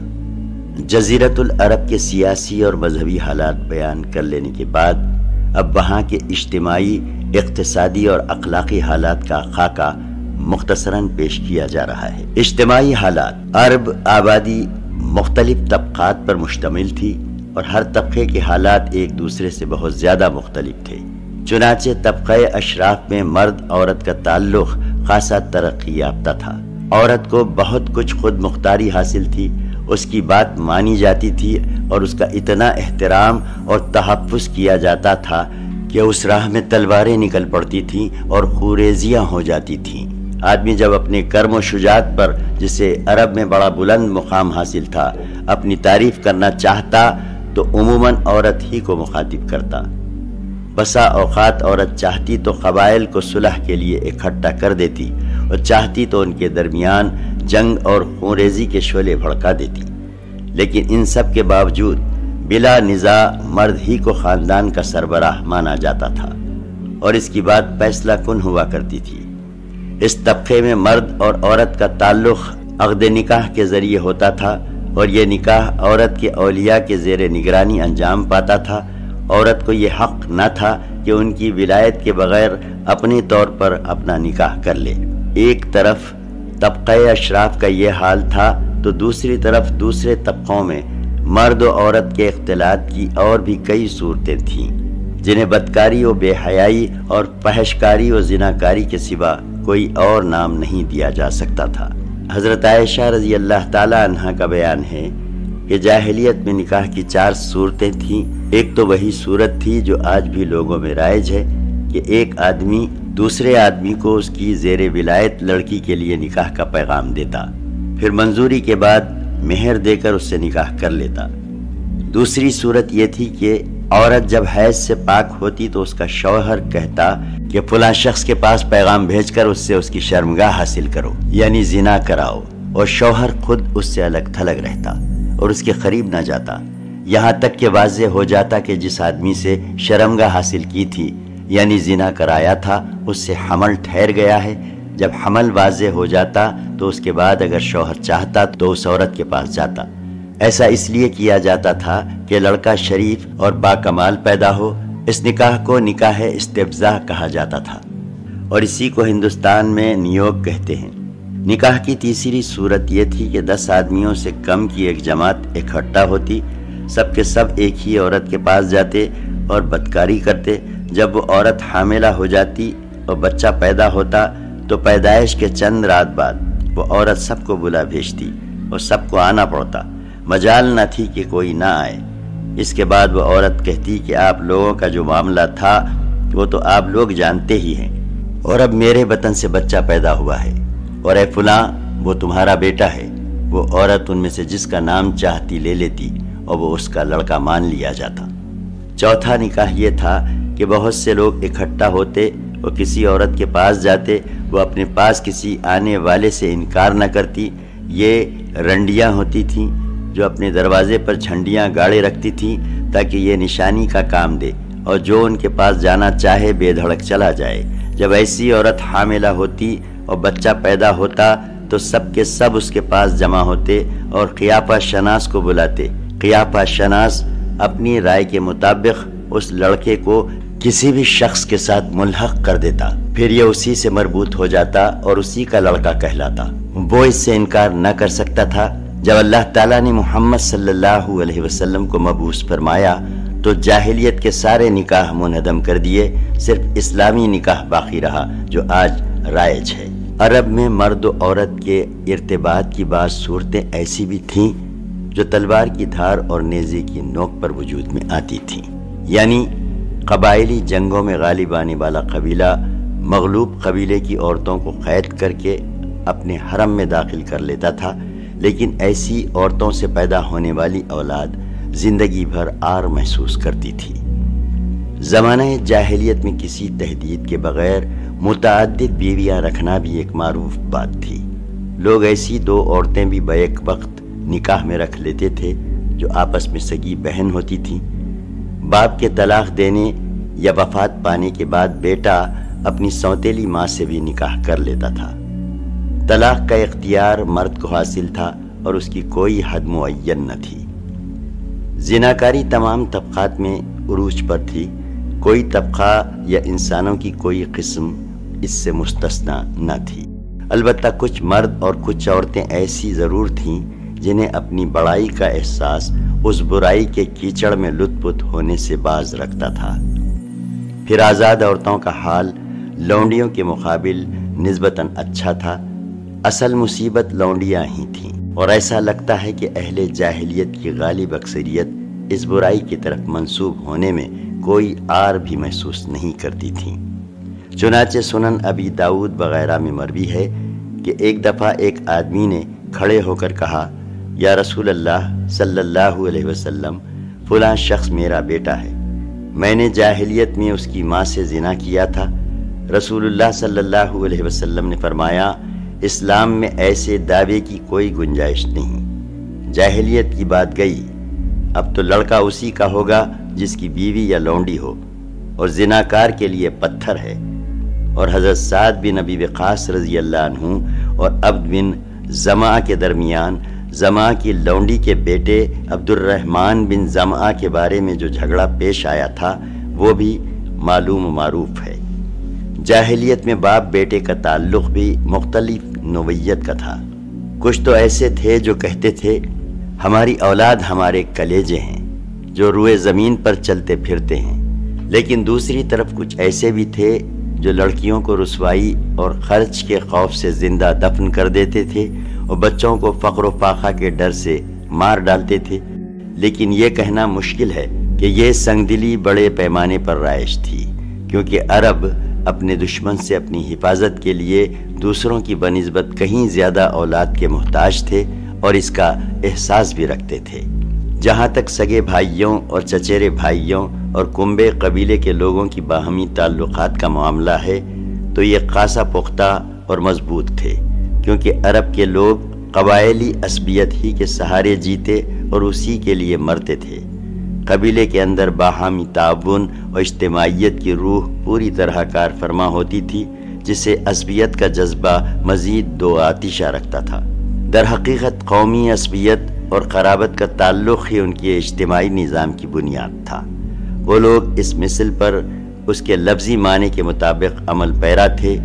جزیرت العرب کے سیاسی اور مذہبی حالات بیان کر لینے کے بعد اب وہاں کے اجتماعی، اقتصادی اور اخلاقی حالات کا خاکہ مختصراً پیش کیا جا رہا ہے۔ اجتماعی حالات: عرب آبادی مختلف طبقات پر مشتمل تھی اور ہر طبقے کے حالات ایک دوسرے سے بہت زیادہ مختلف تھے۔ چنانچہ طبقہ اشراف میں مرد عورت کا تعلق خاصا ترقی یافتہ تھا۔ عورت کو بہت کچھ خود مختاری حاصل تھی، اس کی بات مانی جاتی تھی اور اس کا اتنا احترام اور تحفظ کیا جاتا تھا کہ اس راہ میں تلواریں نکل پڑتی تھیں اور خوریزیاں ہو جاتی تھیں۔ آدمی جب اپنے کرم و شجاعت پر، جسے عرب میں بڑا بلند مقام حاصل تھا، اپنی تعریف کرنا چاہتا تو عموماً عورت ہی کو مخاطب کرتا۔ بسا اوقات عورت چاہتی تو قبائل کو صلح کے لیے اکٹھا کر دیتی اور چاہتی تو ان کے درمیان جنگ اور خونریزی کے شعلے بھڑکا دیتی، لیکن ان سب کے باوجود بلا نزاع مرد ہی کو خاندان کا سربراہ مانا جاتا تھا اور اس کی بات فیصلہ کن ہوا کرتی تھی۔ اس طبقے میں مرد اور عورت کا تعلق عقد نکاح کے ذریعے ہوتا تھا اور یہ نکاح عورت کے اولیاء کے زیر نگرانی انجام پاتا تھا۔ عورت کو یہ حق نہ تھا کہ ان کی ولایت کے بغیر اپنے طور پر اپنا نکاح کر لے۔ ایک طرف طبقہ اشراف کا یہ حال تھا تو دوسری طرف دوسرے طبقوں میں مرد و عورت کے اختلاط کی اور بھی کئی صورتیں تھیں، جنہیں بدکاری و بے حیائی اور فحشکاری و زناکاری کے سوا کوئی اور نام نہیں دیا جا سکتا تھا۔ حضرت عائشہ رضی اللہ تعالی عنہا کا بیان ہے کہ جاہلیت میں نکاح کی چار صورتیں تھیں۔ ایک تو وہی صورت تھی جو آج بھی لوگوں میں رائج ہے کہ ایک آدمی دوسرے آدمی کو اس کی زیر ولایت لڑکی کے لیے نکاح کا پیغام دیتا، پھر منظوری کے بعد مہر دے کر اس سے نکاح کر لیتا۔ دوسری صورت یہ تھی کہ عورت جب حیض سے پاک ہوتی تو اس کا شوہر کہتا کہ فلاں شخص کے پاس پیغام بھیج کر اس سے اس کی شرمگاہ حاصل کرو، یعنی زنا کراؤ، اور شوہر خود اس سے الگ تھلگ رہتا اور اس کے قریب نہ جاتا، یہاں تک کہ واضح ہو جاتا کہ جس آدمی سے شرمگاہ حاصل کی تھی یعنی زنا کرایا تھا اس سے حمل ٹھہر گیا ہے، جب حمل واضح ہو جاتا تو اس کے بعد اگر شوہر چاہتا تو اس عورت کے پاس جاتا۔ ایسا اس لیے کیا جاتا تھا کہ لڑکا شریف اور باکمال پیدا ہو۔ اس نکاح کو نکاح استبضاء کہا جاتا تھا اور اسی کو ہندوستان میں نیوگ کہتے ہیں۔ نکاح کی تیسری صورت یہ تھی کہ دس آدمیوں سے کم کی ایک جماعت اکٹھا ہوتی، سب کے سب ایک ہی عورت کے پاس جاتے اور بدکاری کرتے۔ جب وہ عورت حاملہ ہو جاتی اور بچہ پیدا ہوتا تو پیدائش کے چند رات بعد وہ عورت سب کو بلا بھیجتی اور سب کو آنا پڑتا، مجال نہ تھی کہ کوئی نہ آئے۔ اس کے بعد وہ عورت کہتی کہ آپ لوگوں کا جو معاملہ تھا وہ تو آپ لوگ جانتے ہی ہیں، اور اب میرے بطن سے بچہ پیدا ہوا ہے، اور اے فلاں وہ تمہارا بیٹا ہے۔ وہ عورت ان میں سے جس کا نام چاہتی لے لیتی اور وہ اس کا لڑکا مان لیا جاتا۔ چوتھا نکاح یہ تھا کہ بہت سے لوگ اکٹھا ہوتے اور کسی عورت کے پاس جاتے، وہ اپنے پاس کسی آنے والے سے انکار نہ کرتی۔ یہ رنڈیاں ہوتی تھیں جو اپنے دروازے پر جھنڈیاں گاڑے رکھتی تھیں تاکہ یہ نشانی کا کام دے اور جو ان کے پاس جانا چاہے بے دھڑک چلا جائے۔ جب ایسی عورت حاملہ ہوتی اور بچہ پیدا ہوتا تو سب کے سب اس کے پاس جمع ہوتے اور قیافہ شناس کو بلاتے۔ قیافہ شناس اپنی رائے کے مطابق اس لڑکے کو کسی بھی شخص کے ساتھ ملحق کر دیتا، پھر یہ اسی سے مربوط ہو جاتا اور اسی کا لڑکا کہلاتا۔ وہ اس سے انکار نہ کر سکتا تھا۔ جب اللہ تعالیٰ نے محمد صلی اللہ علیہ وسلم کو مبعوث فرمایا تو جاہلیت کے سارے نکاح منہدم کر دیے، صرف اسلامی نکاح باقی رہا جو آج رائج ہے۔ عرب میں مرد و عورت کے ارتباط کی بعض صورتیں ایسی بھی تھیں جو تلوار کی دھار اور نیزے کی نوک پر وجود میں آتی تھیں، یعنی قبائلی جنگوں میں غالب آنے والا قبیلہ مغلوب قبیلے کی عورتوں کو قید کر کے اپنے حرم میں داخل کر لیتا تھا، لیکن ایسی عورتوں سے پیدا ہونے والی اولاد زندگی بھر آر محسوس کرتی تھی۔ زمانہ جاہلیت میں کسی تحدید کے بغیر متعدد بیویاں رکھنا بھی ایک معروف بات تھی۔ لوگ ایسی دو عورتیں بھی بیک وقت نکاح میں رکھ لیتے تھے جو آپس میں سگی بہن ہوتی تھیں۔ باپ کے طلاق دینے یا وفات پانے کے بعد بیٹا اپنی سوتیلی ماں سے بھی نکاح کر لیتا تھا۔ طلاق کا اختیار مرد کو حاصل تھا اور اس کی کوئی حد معین نہ تھی۔ زناکاری تمام طبقات میں عروج پر تھی، کوئی طبقہ یا انسانوں کی کوئی قسم اس سے مستثنیٰ نہ تھی۔ البتہ کچھ مرد اور کچھ عورتیں ایسی ضرور تھیں جنہیں اپنی بڑائی کا احساس اس برائی کے کیچڑ میں لت پت ہونے سے باز رکھتا تھا۔ پھر آزاد عورتوں کا حال لونڈیوں کے مقابل نسبتاً اچھا تھا۔ اصل مصیبت لونڈیاں ہی تھیں، اور ایسا لگتا ہے کہ اہل جاہلیت کی غالب اکثریت اس برائی کی طرف منسوب ہونے میں کوئی آر بھی محسوس نہیں کرتی تھیں۔ چنانچہ سنن ابی داؤد وغیرہ میں مروی ہے کہ ایک دفعہ ایک آدمی نے کھڑے ہو کر کہا، یا رسول اللہ صلی اللہ علیہ وسلم، فلاں شخص میرا بیٹا ہے، میں نے جاہلیت میں اس کی ماں سے زنا کیا تھا۔ رسول اللہ صلی اللہ علیہ وسلم نے فرمایا، اسلام میں ایسے دعوے کی کوئی گنجائش نہیں، جاہلیت کی بات گئی، اب تو لڑکا اسی کا ہوگا جس کی بیوی یا لونڈی ہو، اور زناکار کے لیے پتھر ہے۔ اور حضرت سعد بن ابی وقاص رضی اللہ عنہ اور عبد بن زمعہ کے درمیان زمعہ کی لونڈی کے بیٹے عبد الرحمن بن زمعہ کے بارے میں جو جھگڑا پیش آیا تھا وہ بھی معلوم و معروف ہے۔ جاہلیت میں باپ بیٹے کا تعلق بھی مختلف نوعیت کا تھا۔ کچھ تو ایسے تھے جو کہتے تھے ہماری اولاد ہمارے کلیجے ہیں جو روئے زمین پر چلتے پھرتے ہیں، لیکن دوسری طرف کچھ ایسے بھی تھے جو لڑکیوں کو رسوائی اور خرچ کے خوف سے زندہ دفن کر دیتے تھے اور بچوں کو فقر و فاقہ کے ڈر سے مار ڈالتے تھے۔ لیکن یہ کہنا مشکل ہے کہ یہ سنگ دلی بڑے پیمانے پر رائج تھی، کیونکہ عرب اپنے دشمن سے اپنی حفاظت کے لیے دوسروں کی بنسبت کہیں زیادہ اولاد کے محتاج تھے اور اس کا احساس بھی رکھتے تھے۔ جہاں تک سگے بھائیوں اور چچیرے بھائیوں اور کنبے قبیلے کے لوگوں کی باہمی تعلقات کا معاملہ ہے تو یہ خاصا پختہ اور مضبوط تھے، کیونکہ عرب کے لوگ قبائلی عصبیت ہی کے سہارے جیتے اور اسی کے لیے مرتے تھے۔ قبیلے کے اندر باہمی تعاون اور اجتماعیت کی روح پوری طرح کار فرما ہوتی تھی، جسے عصبیت کا جذبہ مزید دو آتشہ رکھتا تھا۔ در حقیقت قومی عصبیت اور قرابت کا تعلق ہی ان کے اجتماعی نظام کی بنیاد تھا۔ وہ لوگ اس مثل پر اس کے لفظی معنی کے مطابق عمل پیرا تھے۔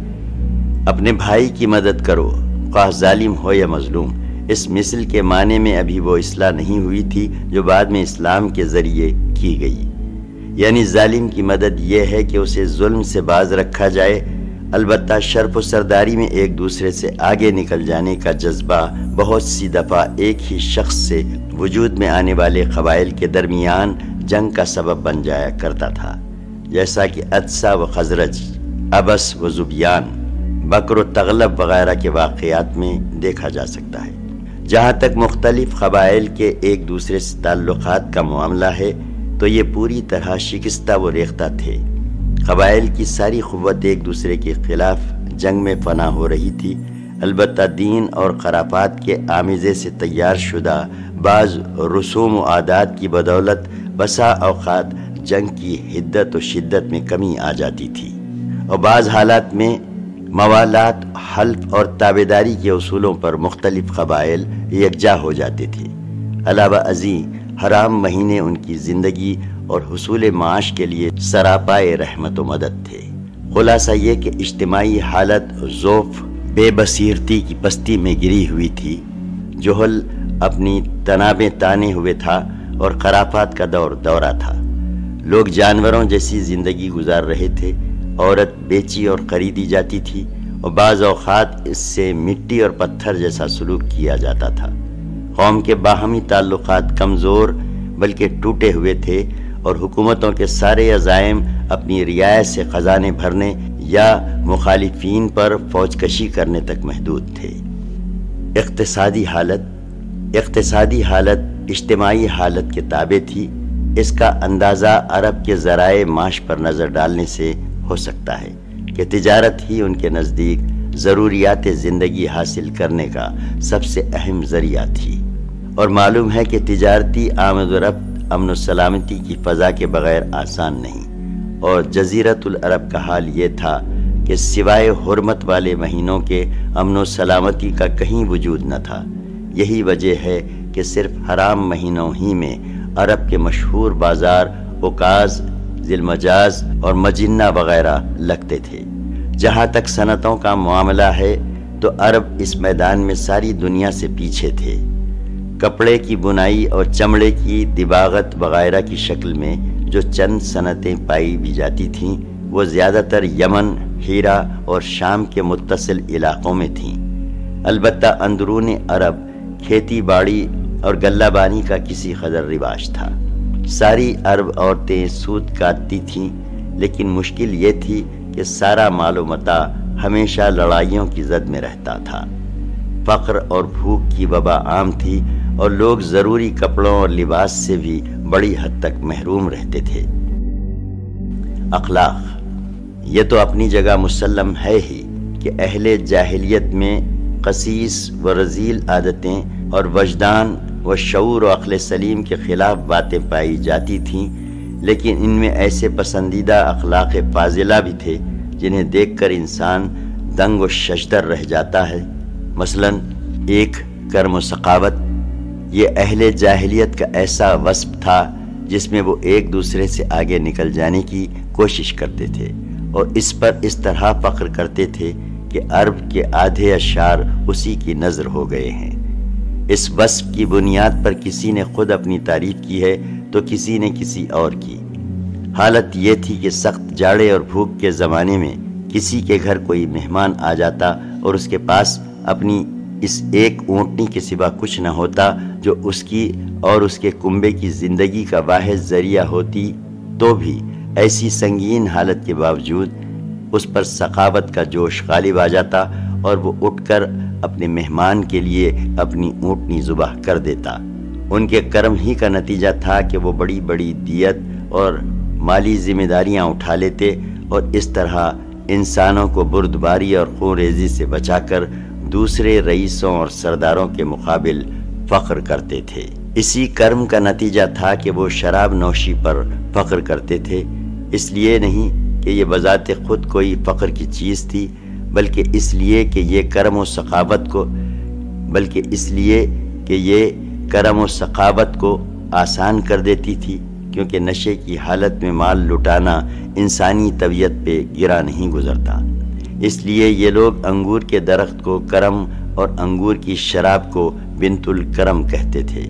اپنے بھائی کی مدد کرو، خواہ ظالم ہو یا مظلوم۔ اس مثل کے معنی میں ابھی وہ اصلاح نہیں ہوئی تھی جو بعد میں اسلام کے ذریعے کی گئی، یعنی ظالم کی مدد یہ ہے کہ اسے ظلم سے باز رکھا جائے۔ البتہ شرف و سرداری میں ایک دوسرے سے آگے نکل جانے کا جذبہ بہت سی دفعہ ایک ہی شخص سے وجود میں آنے والے قبائل کے درمیان جنگ کا سبب بن جایا کرتا تھا، جیسا کہ عدسہ و خزرج، ابس و زبیان، بکر و تغلب وغیرہ کے واقعات میں دیکھا جا سکتا ہے۔ جہاں تک مختلف قبائل کے ایک دوسرے سے تعلقات کا معاملہ ہے تو یہ پوری طرح شکستہ و ریختہ تھے۔ قبائل کی ساری قوت ایک دوسرے کے خلاف جنگ میں فنا ہو رہی تھی، البتہ دین اور خرافات کے آمیزے سے تیار شدہ بعض رسوم و عادات کی بدولت بسا اوقات جنگ کی حدت و شدت میں کمی آ جاتی تھی، اور بعض حالات میں موالات، حلف اور تابعداری کے اصولوں پر مختلف قبائل یکجا ہو جاتے تھے۔ علاوہ ازیں حرام مہینے ان کی زندگی اور حصول معاش کے لیے سراپائے رحمت و مدد تھے۔ خلاصہ یہ کہ اجتماعی حالت ضعف، بے بصیرتی کی پستی میں گری ہوئی تھی، جہل اپنی تنابیں تانے ہوئے تھا اور خرافات کا دور دورہ تھا۔ لوگ جانوروں جیسی زندگی گزار رہے تھے، عورت بیچی اور خریدی جاتی تھی اور بعض اوقات اس سے مٹی اور پتھر جیسا سلوک کیا جاتا تھا۔ قوم کے باہمی تعلقات کمزور بلکہ ٹوٹے ہوئے تھے اور حکومتوں کے سارے عزائم اپنی رعایت سے خزانے بھرنے یا مخالفین پر فوج کشی کرنے تک محدود تھے۔ اقتصادی حالت اقتصادی حالت اجتماعی حالت کے تابع تھی۔ اس کا اندازہ عرب کے ذرائع معاش پر نظر ڈالنے سے ہو سکتا ہے کہ تجارت ہی ان کے نزدیک ضروریات زندگی حاصل کرنے کا سب سے اہم ذریعہ تھی، اور معلوم ہے کہ تجارتی آمد و رفت امن و سلامتی کی فضا کے بغیر آسان نہیں، اور جزیرۃ العرب کا حال یہ تھا کہ سوائے حرمت والے مہینوں کے امن و سلامتی کا کہیں وجود نہ تھا۔ یہی وجہ ہے کہ صرف حرام مہینوں ہی میں عرب کے مشہور بازار اوکاز، ذی المجاز اور مجنہ وغیرہ لگتے تھے۔ جہاں تک صنعتوں کا معاملہ ہے تو عرب اس میدان میں ساری دنیا سے پیچھے تھے۔ کپڑے کی بنائی اور چمڑے کی دباغت وغیرہ کی شکل میں جو چند صنعتیں پائی بھی جاتی تھیں وہ زیادہ تر یمن، ہیرا اور شام کے متصل علاقوں میں تھیں۔ البتہ اندرون عرب کھیتی باڑی اور غلہ بانی کا کسی قدر رواج تھا۔ ساری عرب عورتیں سوت کاٹتی تھیں، لیکن مشکل یہ تھی کہ سارا مال و متاع ہمیشہ لڑائیوں کی زد میں رہتا تھا۔ فقر اور بھوک کی وبا عام تھی اور لوگ ضروری کپڑوں اور لباس سے بھی بڑی حد تک محروم رہتے تھے۔ اخلاق یہ تو اپنی جگہ مسلم ہے ہی کہ اہل جاہلیت میں خسیس و رذیل عادتیں اور وجدان و شعور و عقل سلیم کے خلاف باتیں پائی جاتی تھیں، لیکن ان میں ایسے پسندیدہ اخلاق فاضلہ بھی تھے جنہیں دیکھ کر انسان دنگ و ششدر رہ جاتا ہے۔ مثلا ایک کرم و سخاوت، یہ اہل جاہلیت کا ایسا وصف تھا جس میں وہ ایک دوسرے سے آگے نکل جانے کی کوشش کرتے تھے اور اس پر اس طرح فخر کرتے تھے کہ عرب کے آدھے اشعار اسی کی نظر ہو گئے ہیں۔ اس وصف کی بنیاد پر کسی نے خود اپنی تعریف کی ہے تو کسی نے کسی اور کی۔ حالت یہ تھی کہ سخت جاڑے اور بھوک کے زمانے میں کسی کے گھر کوئی مہمان آ جاتا اور اس کے پاس اپنی اس ایک اونٹنی کے سوا کچھ نہ ہوتا جو اس کی اور اس کے کنبے کی زندگی کا واحد ذریعہ ہوتی، تو بھی ایسی سنگین حالت کے باوجود اس پر سخاوت کا جوش غالب آ جاتا اور وہ اٹھ کر اپنے مہمان کے لیے اپنی اونٹنی ذبح کر دیتا۔ ان کے کرم ہی کا نتیجہ تھا کہ وہ بڑی بڑی دیت اور مالی ذمہ داریاں اٹھا لیتے اور اس طرح انسانوں کو بردباری اور خون ریزی سے بچا کر دوسرے رئیسوں اور سرداروں کے مقابل فخر کرتے تھے۔ اسی کرم کا نتیجہ تھا کہ وہ شراب نوشی پر فخر کرتے تھے، اس لیے نہیں کہ یہ بذات خود کوئی فخر کی چیز تھی، بلکہ اس لیے کہ یہ کرم و سخاوت کو بلکہ اس لیے کہ یہ کرم و سخاوت کو آسان کر دیتی تھی، کیونکہ نشے کی حالت میں مال لٹانا انسانی طبیعت پہ گرا نہیں گزرتا۔ اس لیے یہ لوگ انگور کے درخت کو کرم اور انگور کی شراب کو بنت الکرم کہتے تھے۔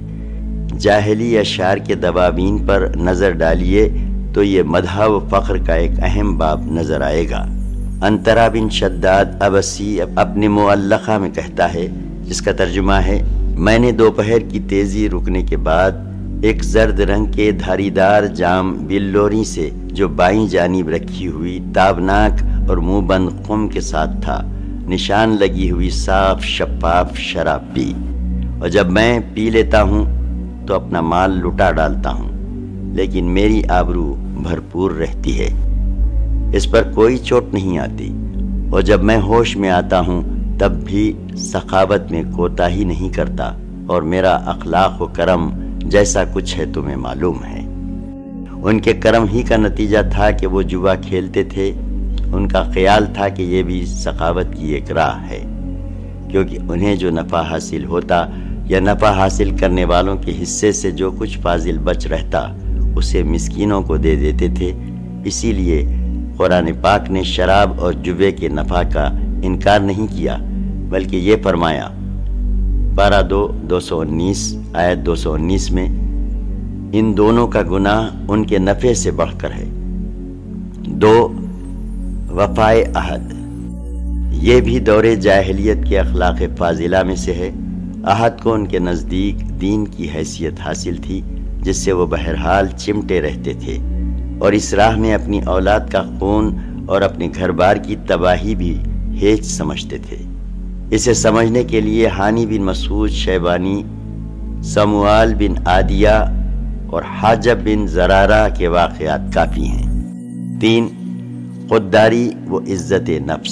جاہلی اشعار کے دواوین پر نظر ڈالیے تو یہ مدح و فخر کا ایک اہم باب نظر آئے گا۔ انترا بن شداد ابسی اپنے معلقہ میں کہتا ہے، جس کا ترجمہ ہے، میں نے دوپہر کی تیزی رکنے کے بعد ایک زرد رنگ کے دھاری دار جام بلوری سے جو بائیں جانب رکھی ہوئی تابناک اور منہ بند خم کے ساتھ تھا، نشان لگی ہوئی صاف شفاف شراب پی، اور جب میں پی لیتا ہوں تو اپنا مال لٹا ڈالتا ہوں، لیکن میری آبرو بھرپور رہتی ہے، اس پر کوئی چوٹ نہیں آتی، اور جب میں ہوش میں آتا ہوں تب بھی سخاوت میں کوتاہی نہیں کرتا، اور میرا اخلاق و کرم جیسا کچھ ہے تمہیں معلوم ہے۔ ان کے کرم ہی کا نتیجہ تھا کہ وہ جوا کھیلتے تھے۔ ان کا خیال تھا کہ یہ بھی سخاوت کی ایک راہ ہے، کیونکہ انہیں جو نفع حاصل ہوتا یا نفع حاصل کرنے والوں کے حصے سے جو کچھ فاضل بچ رہتا اسے مسکینوں کو دے دیتے تھے۔ اسی لیے قرآن پاک نے شراب اور جوے کے نفع کا انکار نہیں کیا، بلکہ یہ فرمایا، پارہ دو دو سو انیس آیت دو سو انیس میں، ان دونوں کا گناہ ان کے نفع سے بڑھ کر ہے۔ دو وفائے عہد، یہ بھی دور جاہلیت کے اخلاق فاضلہ میں سے ہے۔ عہد کو ان کے نزدیک دین کی حیثیت حاصل تھی، جس سے وہ بہرحال چمٹے رہتے تھے، اور اس راہ میں اپنی اولاد کا خون اور اپنے گھر بار کی تباہی بھی ہیچ سمجھتے تھے۔ اسے سمجھنے کے لیے ہانی بن مسعود شیبانی، سموال بن عادیہ اور حاجب بن زرارہ کے واقعات کافی ہیں۔ تین خودداری و عزت نفس،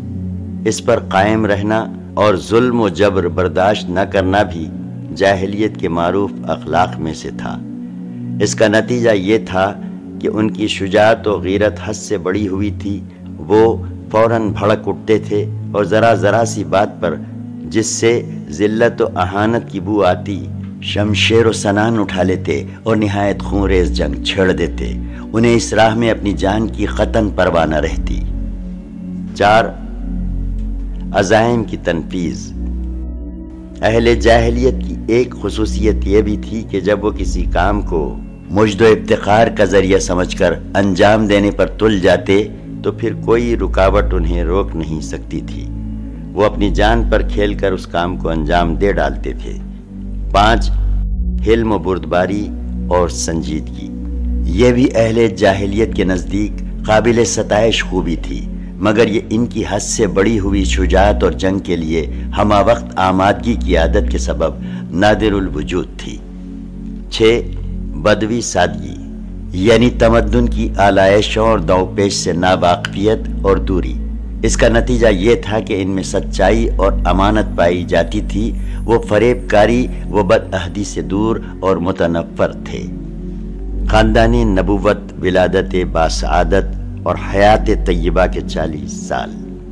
اس پر قائم رہنا اور ظلم و جبر برداشت نہ کرنا بھی جاہلیت کے معروف اخلاق میں سے تھا۔ اس کا نتیجہ یہ تھا کہ ان کی شجاعت و غیرت حد سے بڑی ہوئی تھی۔ وہ فوراً بھڑک اٹھتے تھے اور ذرا ذرا سی بات پر جس سے ذلت و اہانت کی بو آتی شمشیر و سنان اٹھا لیتے اور نہایت خونریز جنگ چھیڑ دیتے۔ انہیں اس راہ میں اپنی جان کی قطعاً پرواہ نہ رہتی۔ چار عزائم کی تنفیذ، اہل جاہلیت کی ایک خصوصیت یہ بھی تھی کہ جب وہ کسی کام کو مجد و افتخار کا ذریعہ سمجھ کر انجام دینے پر تل جاتے تو پھر کوئی رکاوٹ انہیں روک نہیں سکتی تھی۔ وہ اپنی جان پر کھیل کر اس کام کو انجام دے ڈالتے تھے۔ پانچ حلم و بردباری اور سنجیدگی، یہ بھی اہل جاہلیت کے نزدیک قابل ستائش خوبی تھی، مگر یہ ان کی حد سے بڑی ہوئی شجاعت اور جنگ کے لیے ہمہ وقت آمادگی کی عادت کے سبب نادر الوجود تھی۔ چھ بدوی سادگی، یعنی تمدن کی آلائشوں اور دو پیش سے ناواقفیت اور دوری۔ اس کا نتیجہ یہ تھا کہ ان میں سچائی اور امانت پائی جاتی تھی۔ وہ فریب کاری و بد عہدی سے دور اور متنفر تھے۔ خاندان نبوت، ولادت باسعادت اور حیات طیبہ کے چالیس سال۔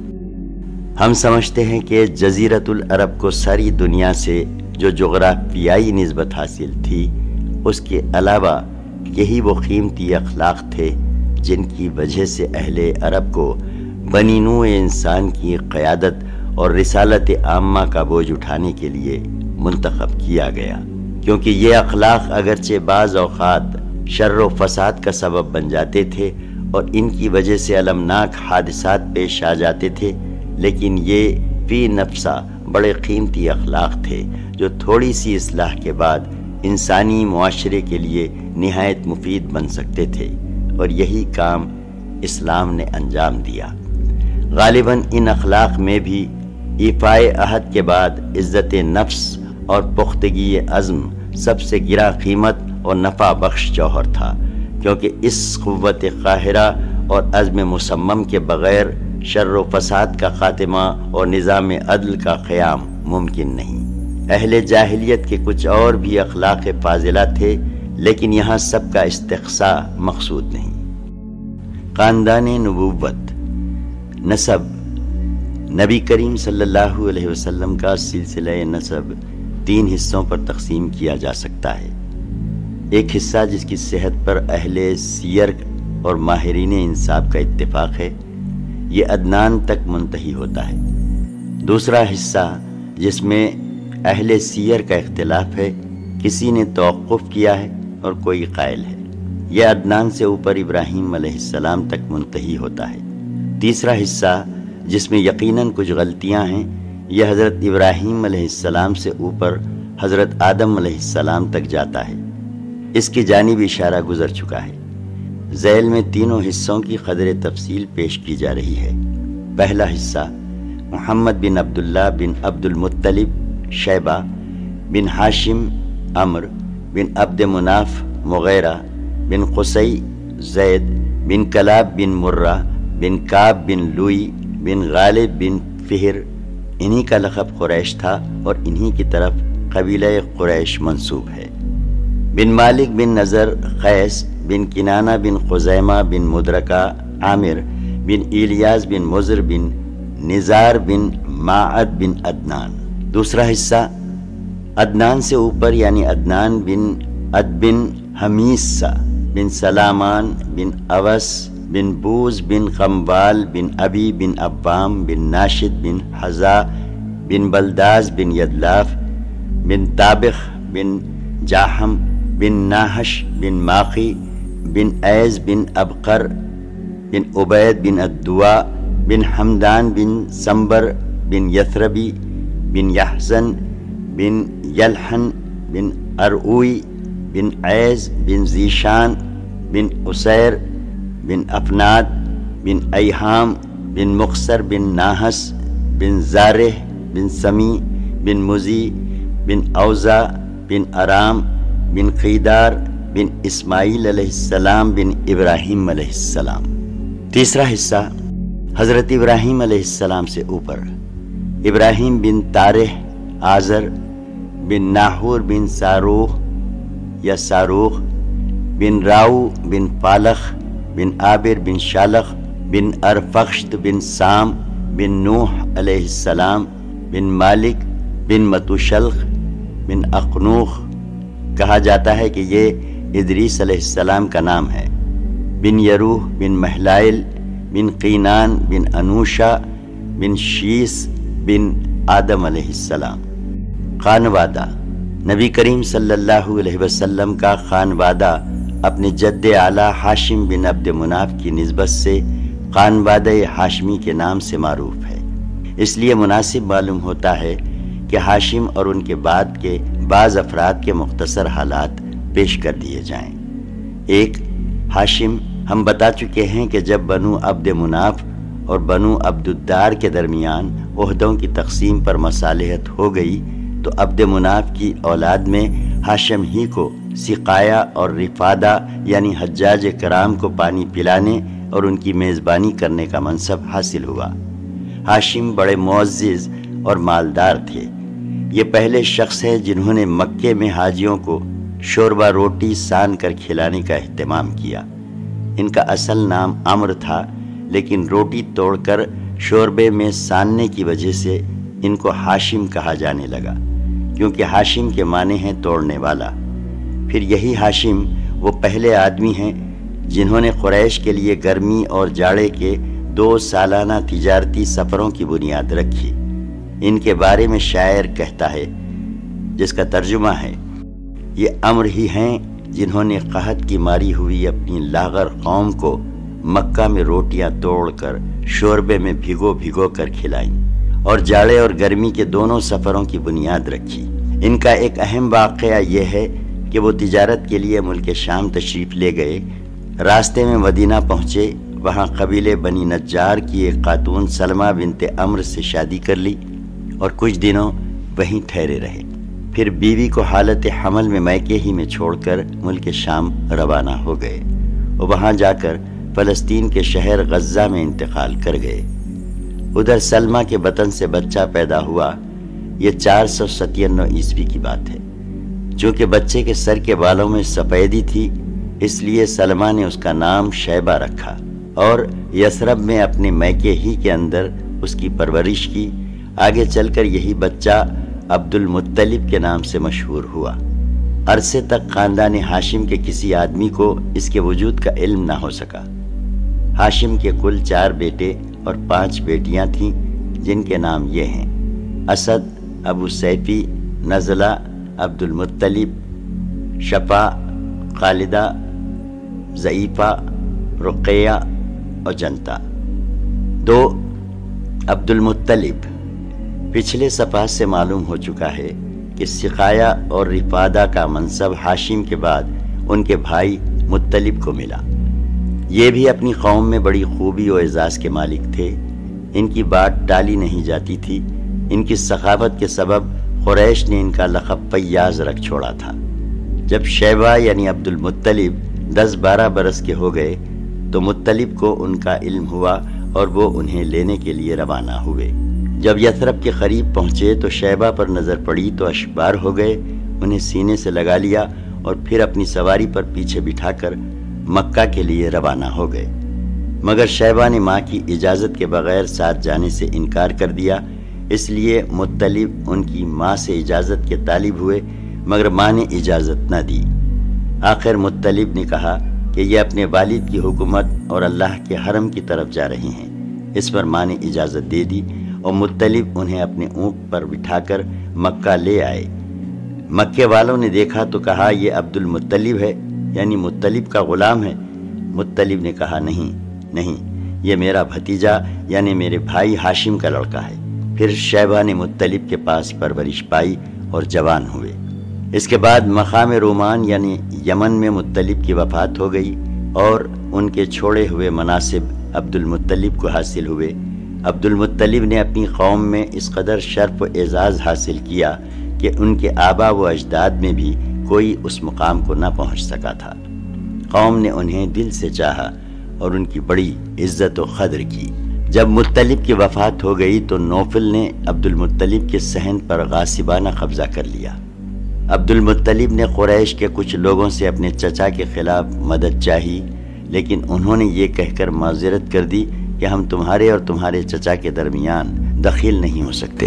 ہم سمجھتے ہیں کہ جزیرت العرب کو ساری دنیا سے جو جغرافیائی نسبت حاصل تھی، اس کے علاوہ یہی وہ قیمتی اخلاق تھے جن کی وجہ سے اہل عرب کو بنی نوع انسان کی قیادت اور رسالت عامہ کا بوجھ اٹھانے کے لیے منتخب کیا گیا، کیونکہ یہ اخلاق اگرچہ بعض اوقات شر و فساد کا سبب بن جاتے تھے اور ان کی وجہ سے المناک حادثات پیش آ جاتے تھے، لیکن یہ فی نفسہ بڑے قیمتی اخلاق تھے جو تھوڑی سی اصلاح کے بعد انسانی معاشرے کے لیے نہایت مفید بن سکتے تھے، اور یہی کام اسلام نے انجام دیا۔ غالباً ان اخلاق میں بھی ایفائے عہد کے بعد عزت نفس اور پختگی عزم سب سے گراں قیمت اور نفع بخش جوہر تھا، کیونکہ اس قوت قاہرہ اور عزم مصمم کے بغیر شر و فساد کا خاتمہ اور نظام عدل کا قیام ممکن نہیں۔ اہل جاہلیت کے کچھ اور بھی اخلاق فاضلہ تھے، لیکن یہاں سب کا استقصاء مقصود نہیں۔ خاندان نبوت، نسب، نبی کریم صلی اللہ علیہ وسلم کا سلسلہ نسب تین حصوں پر تقسیم کیا جا سکتا ہے۔ ایک حصہ جس کی صحت پر اہل سیر اور ماہرین انساب کا اتفاق ہے، یہ عدنان تک منتہی ہوتا ہے۔ دوسرا حصہ جس میں اہل سیر کا اختلاف ہے، کسی نے توقف کیا ہے اور کوئی قائل ہے، یہ عدنان سے اوپر ابراہیم علیہ السلام تک منتہی ہوتا ہے۔ تیسرا حصہ جس میں یقیناً کچھ غلطیاں ہیں، یہ حضرت ابراہیم علیہ السلام سے اوپر حضرت آدم علیہ السلام تک جاتا ہے، اس کی جانب اشارہ گزر چکا ہے۔ ذیل میں تینوں حصوں کی قدر تفصیل پیش کی جا رہی ہے۔ پہلا حصہ محمد بن عبداللہ بن عبد المطلب شیبہ بن ہاشم عمر بن عبد مناف مغیرہ بن قصی زید بن کلاب بن مرہ بن کعب بن لوئی بن غالب بن فہر، انہی کا لقب قریش تھا اور انہی کی طرف قبیلہ قریش منسوب ہے۔ بن مالک بن نظر قیس بن کنانہ بن خزیمہ بن مدرکہ عامر بن ایلیاس بن مضر بن نزار بن معد بن عدنان۔ دوسرا حصہ عدنان سے اوپر یعنی عدنان بن عد بن حمیسہ بن سلامان بن اوس بن بوز بن قمبال بن ابی بن عبام بن ناشد بن حزا بن بلداز بن یدلاف بن تابخ بن جاہم بن ناحش بن ماقی بن ایز بن ابقر بن عبید بن الدوا بن حمدان بن سمبر بن یثربی بن یحزن بن یلحن بن ارعوی بن ایز بن زیشان بن اسیر بن افناد بن ایہام بن مقصر بن ناحس بن زارح بن سمی بن مزی بن اوزا بن ارام بن قیدار بن اسماعیل علیہ السلام بن ابراہیم علیہ السلام۔ تیسرا حصہ حضرت ابراہیم علیہ السلام سے اوپر ابراہیم بن طارح آزر بن ناحور بن ساروخ یا ساروخ بن راؤ بن پالخ بن عابر بن شالخ بن ارفخشت بن سام بن نوح علیہ السلام بن مالک بن متوشلخ بن اقنوخ، کہا جاتا ہے کہ یہ ادریس علیہ السلام کا نام ہے، بن یروح بن محلائل بن قینان بن انوشا بن شیس بن آدم علیہ السلام۔ خانوادہ نبی کریم صلی اللہ علیہ وسلم کا خانوادہ اپنے جد اعلیٰ ہاشم بن عبد مناف کی نسبت سے خانوادہ ہاشمی کے نام سے معروف ہے، اس لیے مناسب معلوم ہوتا ہے کہ ہاشم اور ان کے بعد کے بعض افراد کے مختصر حالات پیش کر دیے جائیں۔ ایک، ہاشم ہم بتا چکے ہیں کہ جب بنو عبد مناف اور بنو عبد الدار کے درمیان عہدوں کی تقسیم پر مصالحت ہو گئی تو عبد مناف کی اولاد میں ہاشم ہی کو سقایا اور رفادہ یعنی حجاج کرام کو پانی پلانے اور ان کی میزبانی کرنے کا منصب حاصل ہوا۔ ہاشم بڑے معزز اور مالدار تھے۔ یہ پہلے شخص ہیں جنہوں نے مکے میں حاجیوں کو شوربہ روٹی سان کر کھلانے کا اہتمام کیا۔ ان کا اصل نام عمر تھا، لیکن روٹی توڑ کر شوربے میں ساننے کی وجہ سے ان کو ہاشم کہا جانے لگا، کیونکہ ہاشم کے معنی ہیں توڑنے والا۔ پھر یہی ہاشم وہ پہلے آدمی ہیں جنہوں نے قریش کے لیے گرمی اور جاڑے کے دو سالانہ تجارتی سفروں کی بنیاد رکھی۔ ان کے بارے میں شاعر کہتا ہے، جس کا ترجمہ ہے، یہ عمر ہی ہیں جنہوں نے قحط کی ماری ہوئی اپنی لاغر قوم کو مکہ میں روٹیاں توڑ کر شوربے میں بھگو بھگو کر کھلائیں اور جاڑے اور گرمی کے دونوں سفروں کی بنیاد رکھی۔ ان کا ایک اہم واقعہ یہ ہے کہ وہ تجارت کے لیے ملک شام تشریف لے گئے، راستے میں مدینہ پہنچے، وہاں قبیلے بنی نجار کی ایک خاتون سلمہ بنت عمر سے شادی کر لی اور کچھ دنوں وہیں ٹھہرے رہے۔ پھر بیوی کو حالت حمل میں میکے ہی میں چھوڑ کر ملک شام روانہ ہو گئے اور وہاں جا کر فلسطین کے شہر غزہ میں انتقال کر گئے۔ ادھر سلمہ کے بطن سے بچہ پیدا ہوا، یہ چار سو ستانوے عیسوی کی بات ہے۔ چونکہ بچے کے سر کے بالوں میں سفیدی تھی، اس لیے سلمہ نے اس کا نام شیبہ رکھا اور یثرب میں اپنے میکے ہی کے اندر اس کی پرورش کی۔ آگے چل کر یہی بچہ عبد المطلب کے نام سے مشہور ہوا۔ عرصے تک خاندان ہاشم کے کسی آدمی کو اس کے وجود کا علم نہ ہو سکا۔ ہاشم کے کل چار بیٹے اور پانچ بیٹیاں تھیں، جن کے نام یہ ہیں: اسد، ابو سیفی، نزلہ، عبد المطلب، شفا، خالدہ، ضعیفہ، رقیہ اور جنتا۔ دو، عبد المطلب۔ پچھلے صفحات سے معلوم ہو چکا ہے کہ سقایا اور رفادہ کا منصب ہاشم کے بعد ان کے بھائی مطلب کو ملا۔ یہ بھی اپنی قوم میں بڑی خوبی و اعزاز کے مالک تھے۔ ان کی بات ٹالی نہیں جاتی تھی۔ ان کی سخاوت کے سبب قریش نے ان کا لقب فیاض رکھ چھوڑا تھا۔ جب شیبہ یعنی عبد المطلب دس بارہ برس کے ہو گئے تو مطلب کو ان کا علم ہوا اور وہ انہیں لینے کے لیے روانہ ہوئے۔ جب یثرب کے قریب پہنچے تو شیبہ پر نظر پڑی تو اشبار ہو گئے، انہیں سینے سے لگا لیا اور پھر اپنی سواری پر پیچھے بٹھا کر مکہ کے لیے روانہ ہو گئے۔ مگر شیبہ نے ماں کی اجازت کے بغیر ساتھ جانے سے انکار کر دیا، اس لیے مطلب ان کی ماں سے اجازت کے طالب ہوئے، مگر ماں نے اجازت نہ دی۔ آخر مطلب نے کہا کہ یہ اپنے والد کی حکومت اور اللہ کے حرم کی طرف جا رہے ہیں۔ اس پر ماں نے اجازت دے دی اور مطلب انہیں اپنے اونٹ پر بٹھا کر مکہ لے آئے۔ مکے والوں نے دیکھا تو کہا، یہ عبد المطلب ہے، یعنی مطلب کا غلام ہے۔ مطلب نے کہا، نہیں نہیں، یہ میرا بھتیجا یعنی میرے بھائی ہاشم کا لڑکا ہے۔ پھر شیبہ نے مطلب کے پاس پرورش پائی اور جوان ہوئے۔ اس کے بعد مقام رومان یعنی یمن میں مطلب کی وفات ہو گئی اور ان کے چھوڑے ہوئے مناصب عبد المطلب کو حاصل ہوئے۔ عبد المطلب نے اپنی قوم میں اس قدر شرف و اعزاز حاصل کیا کہ ان کے آبا و اجداد میں بھی کوئی اس مقام کو نہ پہنچ سکا تھا۔ قوم نے انہیں دل سے چاہا اور ان کی بڑی عزت و قدر کی۔ جب مطلب کی وفات ہو گئی تو نوفل نے عبد المطلب کے صحن پر غاصبانہ قبضہ کر لیا۔ عبد المطلب نے قریش کے کچھ لوگوں سے اپنے چچا کے خلاف مدد چاہی، لیکن انہوں نے یہ کہہ کر معذرت کر دی کہ ہم تمہارے اور تمہارے چچا کے درمیان دخیل نہیں ہو سکتے۔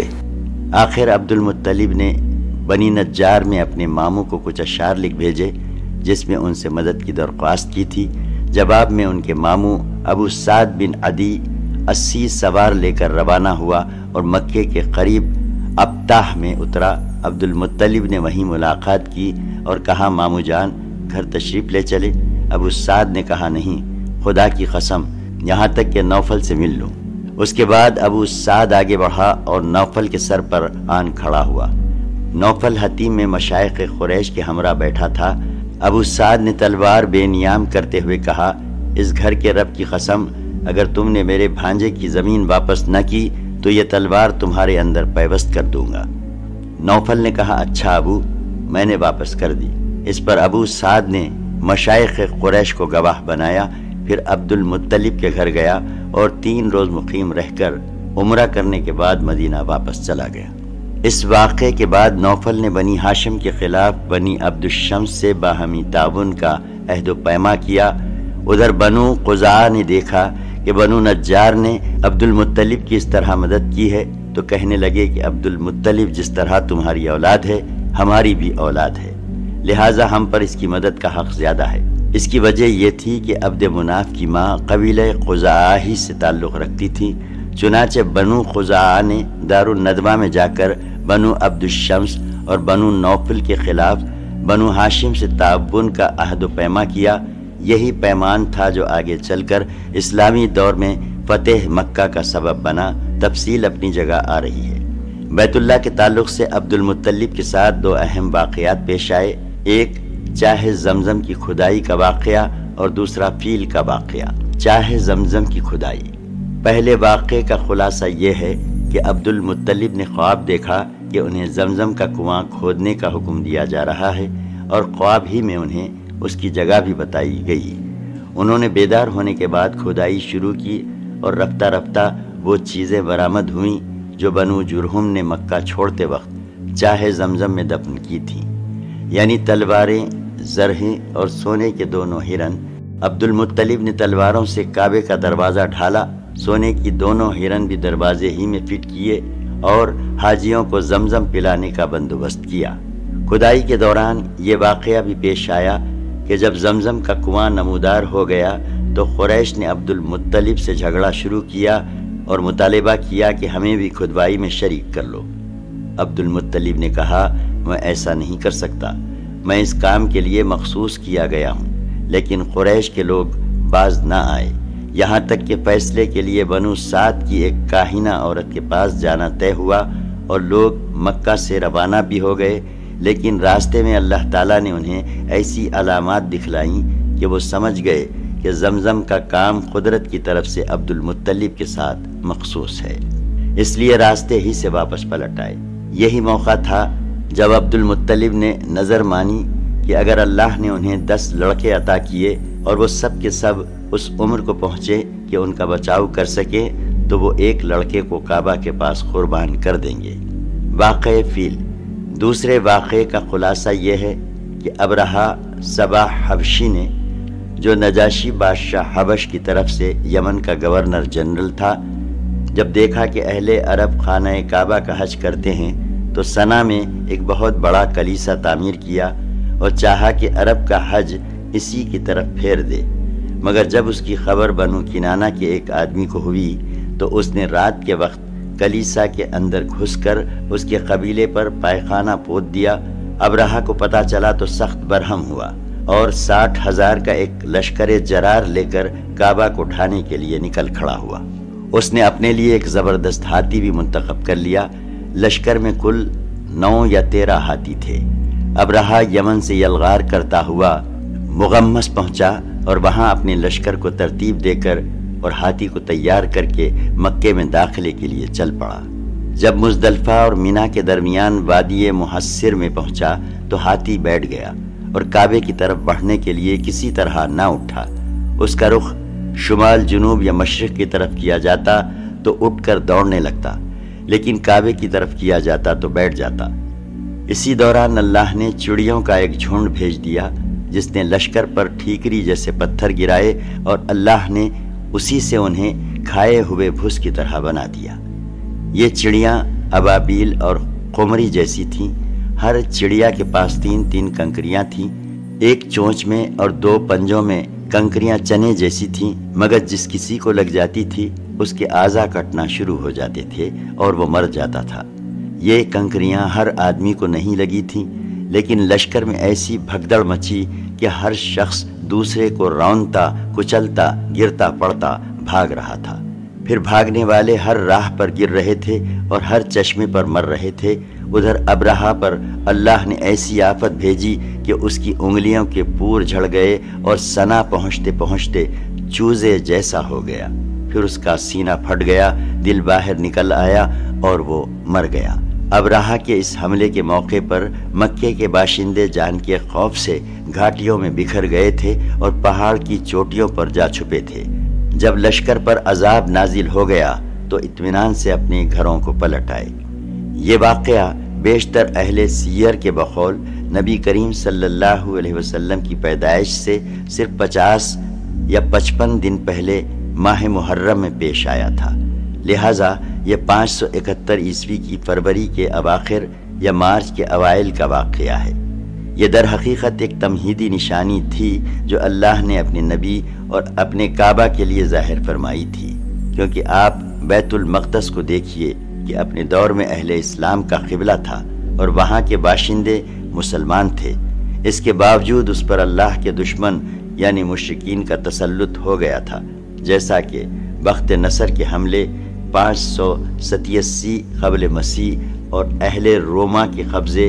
آخر عبد المطلب نے بنی نجار میں اپنے ماموں کو کچھ اشعار لکھ بھیجے جس میں ان سے مدد کی درخواست کی تھی۔ جواب میں ان کے ماموں ابو سعد بن عدی اسی سوار لے کر روانہ ہوا اور مکے کے قریب ابتاح میں اترا۔ عبد المطلب نے وہیں ملاقات کی اور کہا، ماموں جان گھر تشریف لے چلے۔ ابو سعد نے کہا، نہیں، خدا کی قسم، یہاں تک کہ نوفل سے مل لوں۔ اس کے بعد ابو سعد آگے بڑھا اور نوفل کے سر پر آن کھڑا ہوا۔ نوفل حتیم میں مشائخ قریش کے ہمراہ بیٹھا تھا۔ ابو سعد نے تلوار بے نیام کرتے ہوئے کہا، اس گھر کے رب کی قسم، اگر تم نے میرے بھانجے کی زمین واپس نہ کی تو یہ تلوار تمہارے اندر پیوست کر دوں گا۔ نوفل نے کہا، اچھا ابو، میں نے واپس کر دی۔ اس پر ابو سعد نے مشائخ قریش کو گواہ بنایا، پھر عبد المطلب کے گھر گیا اور تین روز مقیم رہ کر عمرہ کرنے کے بعد مدینہ واپس چلا گیا۔ اس واقعے کے بعد نوفل نے بنی ہاشم کے خلاف بنی عبد الشمس سے باہمی تعاون کا عہد و پیما کیا۔ ادھر بنو قزاع نے دیکھا کہ بنو نجار نے عبد المطلب کی اس طرح مدد کی ہے تو کہنے لگے کہ عبد المطلب جس طرح تمہاری اولاد ہے ہماری بھی اولاد ہے، لہٰذا ہم پر اس کی مدد کا حق زیادہ ہے۔ اس کی وجہ یہ تھی کہ عبد مناف کی ماں قبیلہ قزاع ہی سے تعلق رکھتی تھی۔ چنانچہ بنو قزاع نے دار الندوہ میں جا کر بنو عبد الشمس اور بنو نوفل کے خلاف بنو ہاشم سے تعاون کا عہد و پیما کیا۔ یہی پیمان تھا جو آگے چل کر اسلامی دور میں فتح مکہ کا سبب بنا۔ تفصیل اپنی جگہ آ رہی ہے۔ بیت اللہ کے تعلق سے عبد المطلب کے ساتھ دو اہم واقعات پیش آئے، ایک چاہ زمزم کی کھدائی کا واقعہ اور دوسرا فیل کا واقعہ۔ چاہ زمزم کی کھدائی۔ پہلے واقعے کا خلاصہ یہ ہے کہ عبد المطلب نے خواب دیکھا کہ انہیں زمزم کا کنواں کھودنے کا حکم دیا جا رہا ہے اور خواب ہی میں انہیں اس کی جگہ بھی بتائی گئی۔ انہوں نے بیدار ہونے کے بعد کھدائی شروع کی اور رفتہ رفتہ وہ چیزیں برآمد ہوئیں جو بنو جرہم نے مکہ چھوڑتے وقت چاہے زمزم میں دفن کی تھیں، یعنی تلواریں، زرہیں اور سونے کے دونوں ہرن۔ عبد المطلب نے تلواروں سے کعبے کا دروازہ ڈھالا سونے کی دونوں ہرن بھی دروازے ہی میں فٹ کیے اور حاجیوں کو زمزم پلانے کا بندوبست کیا۔ کھدائی کے دوران یہ واقعہ بھی پیش آیا کہ جب زمزم کا کنواں نمودار ہو گیا تو قریش نے عبد المطلب سے جھگڑا شروع کیا اور مطالبہ کیا کہ ہمیں بھی کھدوائی میں شریک کر لو۔ عبد المطلب نے کہا، میں ایسا نہیں کر سکتا، میں اس کام کے لیے مخصوص کیا گیا ہوں۔ لیکن قریش کے لوگ باز نہ آئے، یہاں تک کہ فیصلے کے لیے بنو سعد کی ایک کاہنہ عورت کے پاس جانا طے ہوا اور لوگ مکہ سے روانہ بھی ہو گئے، لیکن راستے میں اللہ تعالیٰ نے انہیں ایسی علامات دکھلائیں کہ وہ سمجھ گئے کہ زمزم کا کام قدرت کی طرف سے عبد المطلب کے ساتھ مخصوص ہے، اس لیے راستے ہی سے واپس پلٹ آئے۔ یہی موقع تھا جب عبد المطلب نے نظر مانی کہ اگر اللہ نے انہیں دس لڑکے عطا کیے اور وہ سب کے سب اس عمر کو پہنچے کہ ان کا بچاؤ کر سکے تو وہ ایک لڑکے کو کعبہ کے پاس قربان کر دیں گے۔ واقعہ فیل۔ دوسرے واقعے کا خلاصہ یہ ہے کہ ابرہا سبا حبشی نے، جو نجاشی بادشاہ حبش کی طرف سے یمن کا گورنر جنرل تھا، جب دیکھا کہ اہل عرب خانہ کعبہ کا حج کرتے ہیں تو سنا میں ایک بہت بڑا کلیسا تعمیر کیا اور چاہا کہ عرب کا حج اسی کی طرف پھیر دے، مگر جب اس کی خبر بنو کنانہ کے ایک آدمی کو ہوئی تو اس نے رات کے وقت کلیسا کے اندر گھس کر اس کے قبیلے پر پائخانہ پوت دیا۔ ابرہا کو پتہ چلا تو سخت برہم ہوا اور ساٹھ ہزار کا ایک لشکر جرار لے کر کعبہ کو ڈھانے کے لیے نکل کھڑا ہوا۔ اس نے اپنے لیے ایک زبردست ہاتھی بھی منتخب کر لیا۔ لشکر میں کل نو یا تیرہ ہاتھی تھے۔ ابرہا یمن سے یلغار کرتا ہوا مغمس پہنچا اور وہاں اپنے لشکر کو ترتیب دے کر اور ہاتھی کو تیار کر کے مکے میں داخلے کے لیے چل پڑا۔ جب مزدلفہ اور مینا کے درمیان وادی محصر میں پہنچا تو ہاتھی بیٹھ گیا اور کعبے کی طرف بڑھنے کے لیے کسی طرح نہ اٹھا۔ اس کا رخ شمال، جنوب یا مشرق کی طرف کیا جاتا تو اٹھ کر دوڑنے لگتا، لیکن کعبے کی طرف کیا جاتا تو بیٹھ جاتا۔ اسی دوران اللہ نے چڑیوں کا ایک جھنڈ بھیج دیا جس نے لشکر پر ٹھیکری جیسے پتھر گرائے اور اللہ نے اسی سے انہیں کھائے ہوئے بھس کی طرح بنا دیا۔ یہ چڑیاں ابابیل اور قمری جیسی تھیں۔ ہر چڑیا کے پاس تین تین کنکریاں تھیں، ایک چونچ میں اور دو پنجوں میں کنکریاں چنے جیسی تھیں، مگر جس کسی کو لگ جاتی تھی اس کے اعضا کٹنا شروع ہو جاتے تھے اور وہ مر جاتا تھا۔ یہ کنکریاں ہر آدمی کو نہیں لگی تھیں، لیکن لشکر میں ایسی بھگدڑ مچی کہ ہر شخص دوسرے کو رونتا، کچلتا، گرتا پڑتا بھاگ رہا تھا۔ پھر بھاگنے والے ہر راہ پر گر رہے تھے اور ہر چشمے پر مر رہے تھے۔ ادھر ابرہا پر اللہ نے ایسی آفت بھیجی کہ اس کی انگلیوں کے پور جھڑ گئے اور سنا پہنچتے پہنچتے چوزے جیسا ہو گیا۔ پھر اس کا سینہ پھٹ گیا، دل باہر نکل آیا اور وہ مر گیا۔ ابرہا کے اس حملے کے موقع پر مکے کے باشندے جان کے خوف سے گھاٹیوں میں بکھر گئے تھے اور پہاڑ کی چوٹیوں پر جا چھپے تھے۔ جب لشکر پر عذاب نازل ہو گیا تو اطمینان سے اپنے گھروں کو پلٹ آئے۔ یہ واقعہ بیشتر اہل سیر کے بقول نبی کریم صلی اللہ علیہ وسلم کی پیدائش سے صرف پچاس یا پچپن دن پہلے ماہ محرم میں پیش آیا تھا، لہٰذا یہ پانچ سو اکہتر عیسوی کی فروری کے اواخر یا مارچ کے اوائل کا واقعہ ہے۔ یہ در حقیقت ایک تمہیدی نشانی تھی جو اللہ نے اپنے نبی اور اپنے کعبہ کے لیے ظاہر فرمائی تھی، کیونکہ آپ بیت المقدس کو دیکھیے کہ اپنے دور میں اہل اسلام کا قبلہ تھا اور وہاں کے باشندے مسلمان تھے۔ اس کے باوجود اس پر اللہ کے دشمن یعنی مشرکین کا تسلط ہو گیا تھا، جیسا کہ بخت نصر کے حملے پانچ سو ستیاسی قبل مسیح اور اہل روما کے قبضے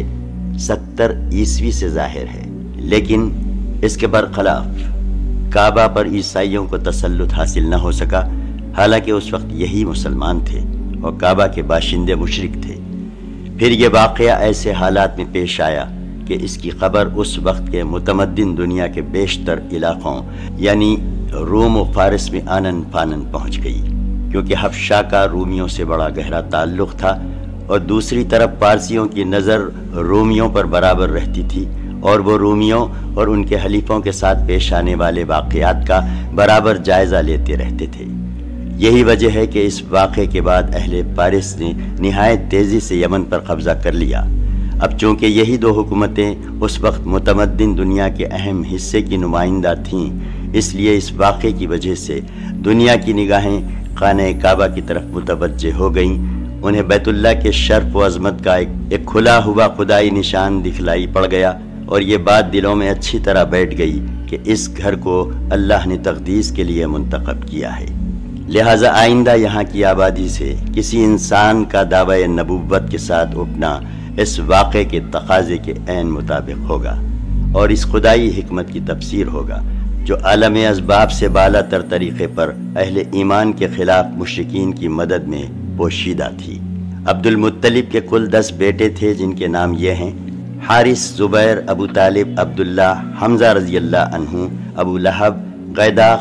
ستر عیسوی سے ظاہر ہے۔ لیکن اس کے برخلاف کعبہ پر عیسائیوں کو تسلط حاصل نہ ہو سکا، حالانکہ اس وقت یہی مسلمان تھے اور کعبہ کے باشندے مشرک تھے۔ پھر یہ واقعہ ایسے حالات میں پیش آیا کہ اس کی خبر اس وقت کے متمدن دنیا کے بیشتر علاقوں یعنی روم و فارس میں آنن فانن پہنچ گئی، کیونکہ حبشہ کا رومیوں سے بڑا گہرا تعلق تھا اور دوسری طرف پارسیوں کی نظر رومیوں پر برابر رہتی تھی اور وہ رومیوں اور ان کے حلیفوں کے ساتھ پیش آنے والے واقعات کا برابر جائزہ لیتے رہتے تھے۔ یہی وجہ ہے کہ اس واقعے کے بعد اہل پارس نے نہایت تیزی سے یمن پر قبضہ کر لیا۔ اب چونکہ یہی دو حکومتیں اس وقت متمدن دنیا کے اہم حصے کی نمائندہ تھیں، اس لیے اس واقعے کی وجہ سے دنیا کی نگاہیں خانہ کعبہ کی طرف متوجہ ہو گئیں۔ انہیں بیت اللہ کے شرف و عظمت کا ایک, ایک کھلا ہوا خدائی نشان دکھلائی پڑ گیا، اور یہ بات دلوں میں اچھی طرح بیٹھ گئی کہ اس گھر کو اللہ نے تقدیس کے لیے منتخب کیا ہے۔ لہٰذا آئندہ یہاں کی آبادی سے کسی انسان کا دعوی نبوت کے ساتھ اٹھنا اس واقعے کے تقاضے کے عین مطابق ہوگا، اور اس خدائی حکمت کی تفسیر ہوگا جو عالم اسباب سے بالا تر طریقے پر اہل ایمان کے خلاف مشرکین کی مدد میں پوشیدہ تھی۔ عبد المطلب کے کل دس بیٹے تھے، جن کے نام یہ ہیں: حارث، زبیر، ابو طالب، عبداللہ، حمزہ رضی اللہ عنہ، ابو لہب، قیداخ،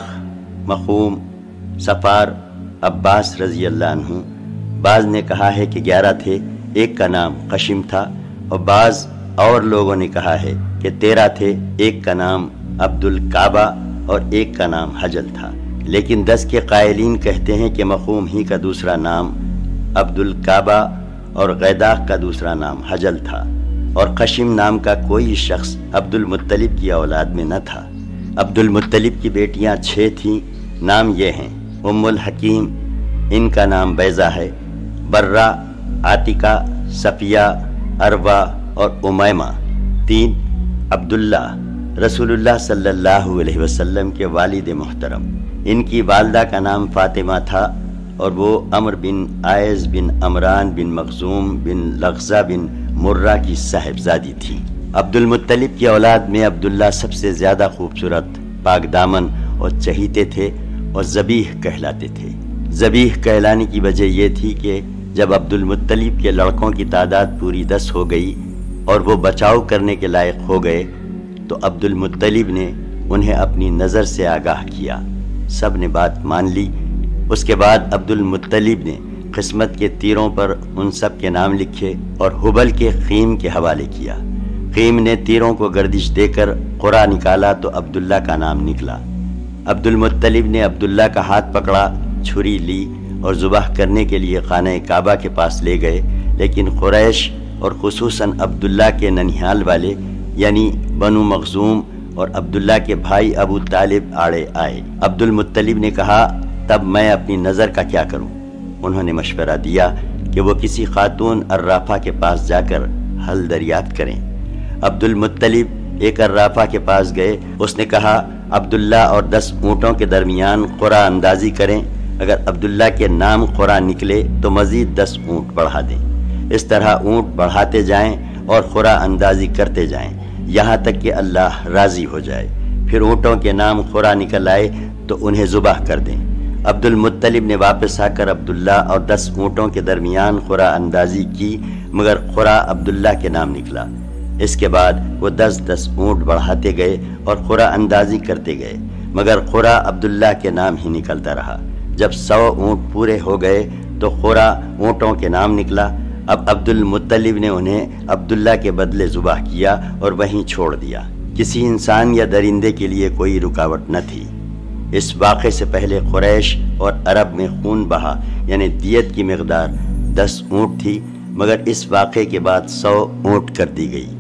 مخوم، صفار، عباس رضی اللہ عنہ۔ بعض نے کہا ہے کہ گیارہ تھے، ایک کا نام قشم تھا، اور بعض اور لوگوں نے کہا ہے کہ تیرہ تھے، ایک کا نام عبد الکعبہ اور ایک کا نام حجل تھا، لیکن دس کے قائلین کہتے ہیں کہ مخوم ہی کا دوسرا نام عبد الکعبہ اور قیداخ کا دوسرا نام حجل تھا، اور قشم نام کا کوئی شخص عبد المطلب کی اولاد میں نہ تھا۔ عبد المطلب کی بیٹیاں چھ تھیں، نام یہ ہیں: ام الحکیم، ان کا نام بیضہ ہے، برہ، عاتقہ، صفیہ، عروہ اور امیمہ۔ تین، عبداللہ، رسول اللہ صلی اللہ علیہ وسلم کے والد محترم، ان کی والدہ کا نام فاطمہ تھا، اور وہ عمر بن عائز بن عمران بن مخزوم بن لغزہ بن مرہ کی صاحبزادی تھی۔ عبد المطلب کی اولاد میں عبداللہ سب سے زیادہ خوبصورت، پاک دامن اور چہیتے تھے، اور ذبیح کہلاتے تھے۔ ذبیح کہلانے کی وجہ یہ تھی کہ جب عبد المطلب کے لڑکوں کی تعداد پوری دس ہو گئی اور وہ بچاؤ کرنے کے لائق ہو گئے تو عبد المطلب نے انہیں اپنی نظر سے آگاہ کیا۔ سب نے بات مان لی۔ اس کے بعد عبد المطلب نے قسمت کے تیروں پر ان سب کے نام لکھے اور حبل کے خیم کے حوالے کیا۔ خیم نے تیروں کو گردش دے کر قرا نکالا تو عبداللہ کا نام نکلا۔ عبد المطلب نے عبداللہ کا ہاتھ پکڑا، چھری لی اور ذبح کرنے کے لیے خانہ کعبہ کے پاس لے گئے، لیکن قریش اور خصوصاً عبداللہ کے ننھیال والے یعنی بنو مخزوم اور عبداللہ کے بھائی ابو طالب آڑے آئے۔ عبد المطلب نے کہا، تب میں اپنی نظر کا کیا کروں؟ انہوں نے مشورہ دیا کہ وہ کسی خاتون عرافہ کے پاس جا کر حل دریافت کریں۔ عبد المطلب ایک عرافہ کے پاس گئے۔ اس نے کہا، عبداللہ اور دس اونٹوں کے درمیان قرعہ اندازی کریں، اگر عبداللہ کے نام قرعہ نکلے تو مزید دس اونٹ بڑھا دیں۔ اس طرح اونٹ بڑھاتے جائیں اور قرعہ اندازی کرتے جائیں یہاں تک کہ اللہ راضی ہو جائے، پھر اونٹوں کے نام قرعہ نکل آئے تو انہیں ذبح کر دیں۔ عبد المطلب نے واپس آ کر عبداللہ اور دس اونٹوں کے درمیان قرعہ اندازی کی، مگر قرعہ عبداللہ کے نام نکلا۔ اس کے بعد وہ دس دس اونٹ بڑھاتے گئے اور قرعہ اندازی کرتے گئے، مگر قرعہ عبداللہ کے نام ہی نکلتا رہا۔ جب سو اونٹ پورے ہو گئے تو قرعہ اونٹوں کے نام نکلا۔ اب عبد المطلب نے انہیں عبداللہ کے بدلے ذبح کیا اور وہیں چھوڑ دیا۔ کسی انسان یا درندے کے لیے کوئی رکاوٹ نہ تھی۔ اس واقعے سے پہلے قریش اور عرب میں خون بہا، یعنی دیت کی مقدار دس اونٹ تھی، مگر اس واقعے کے بعد سو اونٹ کر دی گئی۔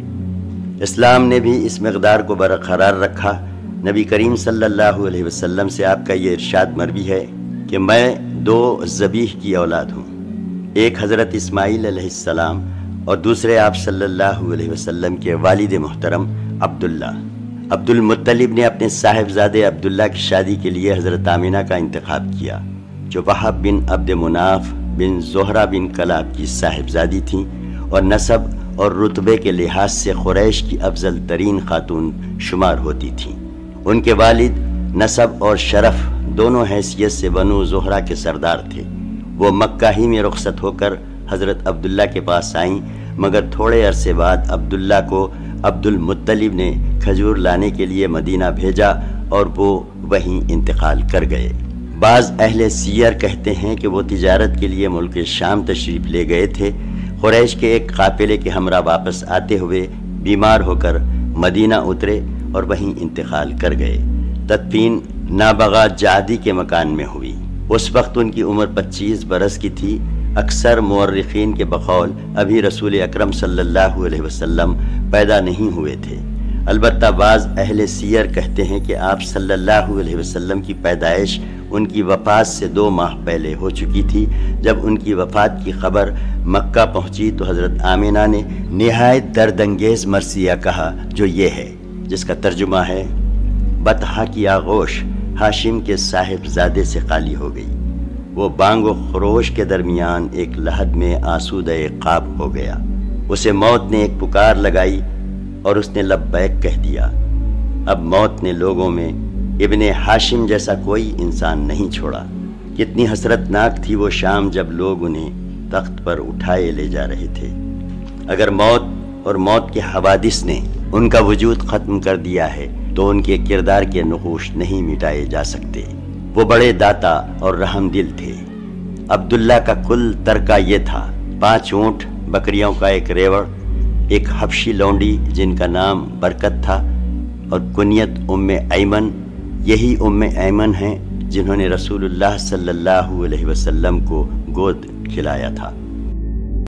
اسلام نے بھی اس مقدار کو برقرار رکھا۔ نبی کریم صلی اللہ علیہ وسلم سے آپ کا یہ ارشاد مروی ہے کہ میں دو ذبیح کی اولاد ہوں، ایک حضرت اسماعیل علیہ السلام اور دوسرے آپ صلی اللہ علیہ وسلم کے والد محترم عبداللہ۔ عبد المطلب نے اپنے صاحبزادے عبداللہ کی شادی کے لیے حضرت آمینہ کا انتخاب کیا، جو وہب بن عبد مناف بن زہرہ بن کلاب کی صاحبزادی تھیں اور نسب اور رتبے کے لحاظ سے قریش کی افضل ترین خاتون شمار ہوتی تھیں۔ ان کے والد نسب اور شرف دونوں حیثیت سے بنو زہرہ کے سردار تھے۔ وہ مکہ ہی میں رخصت ہو کر حضرت عبداللہ کے پاس آئیں، مگر تھوڑے عرصے بعد عبداللہ کو عبد المطلب نے کھجور لانے کے لیے مدینہ بھیجا اور وہ وہیں انتقال کر گئے۔ بعض اہل سیر کہتے ہیں کہ وہ تجارت کے لیے ملک شام تشریف لے گئے تھے۔ قریش کے ایک قافلے کے ہمراہ واپس آتے ہوئے بیمار ہو کر مدینہ اترے اور وہیں انتقال کر گئے۔ تدفین نابغہ جعدی کے مکان میں ہوئی۔ اس وقت ان کی عمر پچیس برس کی تھی۔ اکثر مورخین کے بقول ابھی رسول اکرم صلی اللہ علیہ وسلم پیدا نہیں ہوئے تھے۔ البتہ بعض اہل سیر کہتے ہیں کہ آپ صلی اللہ علیہ وسلم کی پیدائش ان کی وفات سے دو ماہ پہلے ہو چکی تھی۔ جب ان کی وفات کی خبر مکہ پہنچی تو حضرت آمینہ نے نہایت درد انگیز مرثیہ کہا، جو یہ ہے، جس کا ترجمہ ہے: بطحہ کی آغوش ہاشم کے صاحب زادے سے خالی ہو گئی، وہ بانگ و خروش کے درمیان ایک لحد میں آسودہ قاب ہو گیا۔ اسے موت نے ایک پکار لگائی اور اس نے لبیک کہہ دیا۔ اب موت نے لوگوں میں ابن ہاشم جیسا کوئی انسان نہیں چھوڑا۔ کتنی حسرت ناک تھی وہ شام جب لوگ انہیں تخت پر اٹھائے لے جا رہے تھے۔ اگر موت اور موت کے حوادث نے ان کا وجود ختم کر دیا ہے تو ان کے کردار کے نقوش نہیں مٹائے جا سکتے۔ وہ بڑے داتا اور رحم دل تھے۔ عبداللہ کا کل ترکہ یہ تھا: پانچ اونٹ، بکریوں کا ایک ریوڑ، ایک حبشی لونڈی جن کا نام برکت تھا اور کنیت ام ایمن۔ یہی ام ایمن ہیں جنہوں نے رسول اللہ صلی اللہ علیہ وسلم کو گود کھلایا تھا۔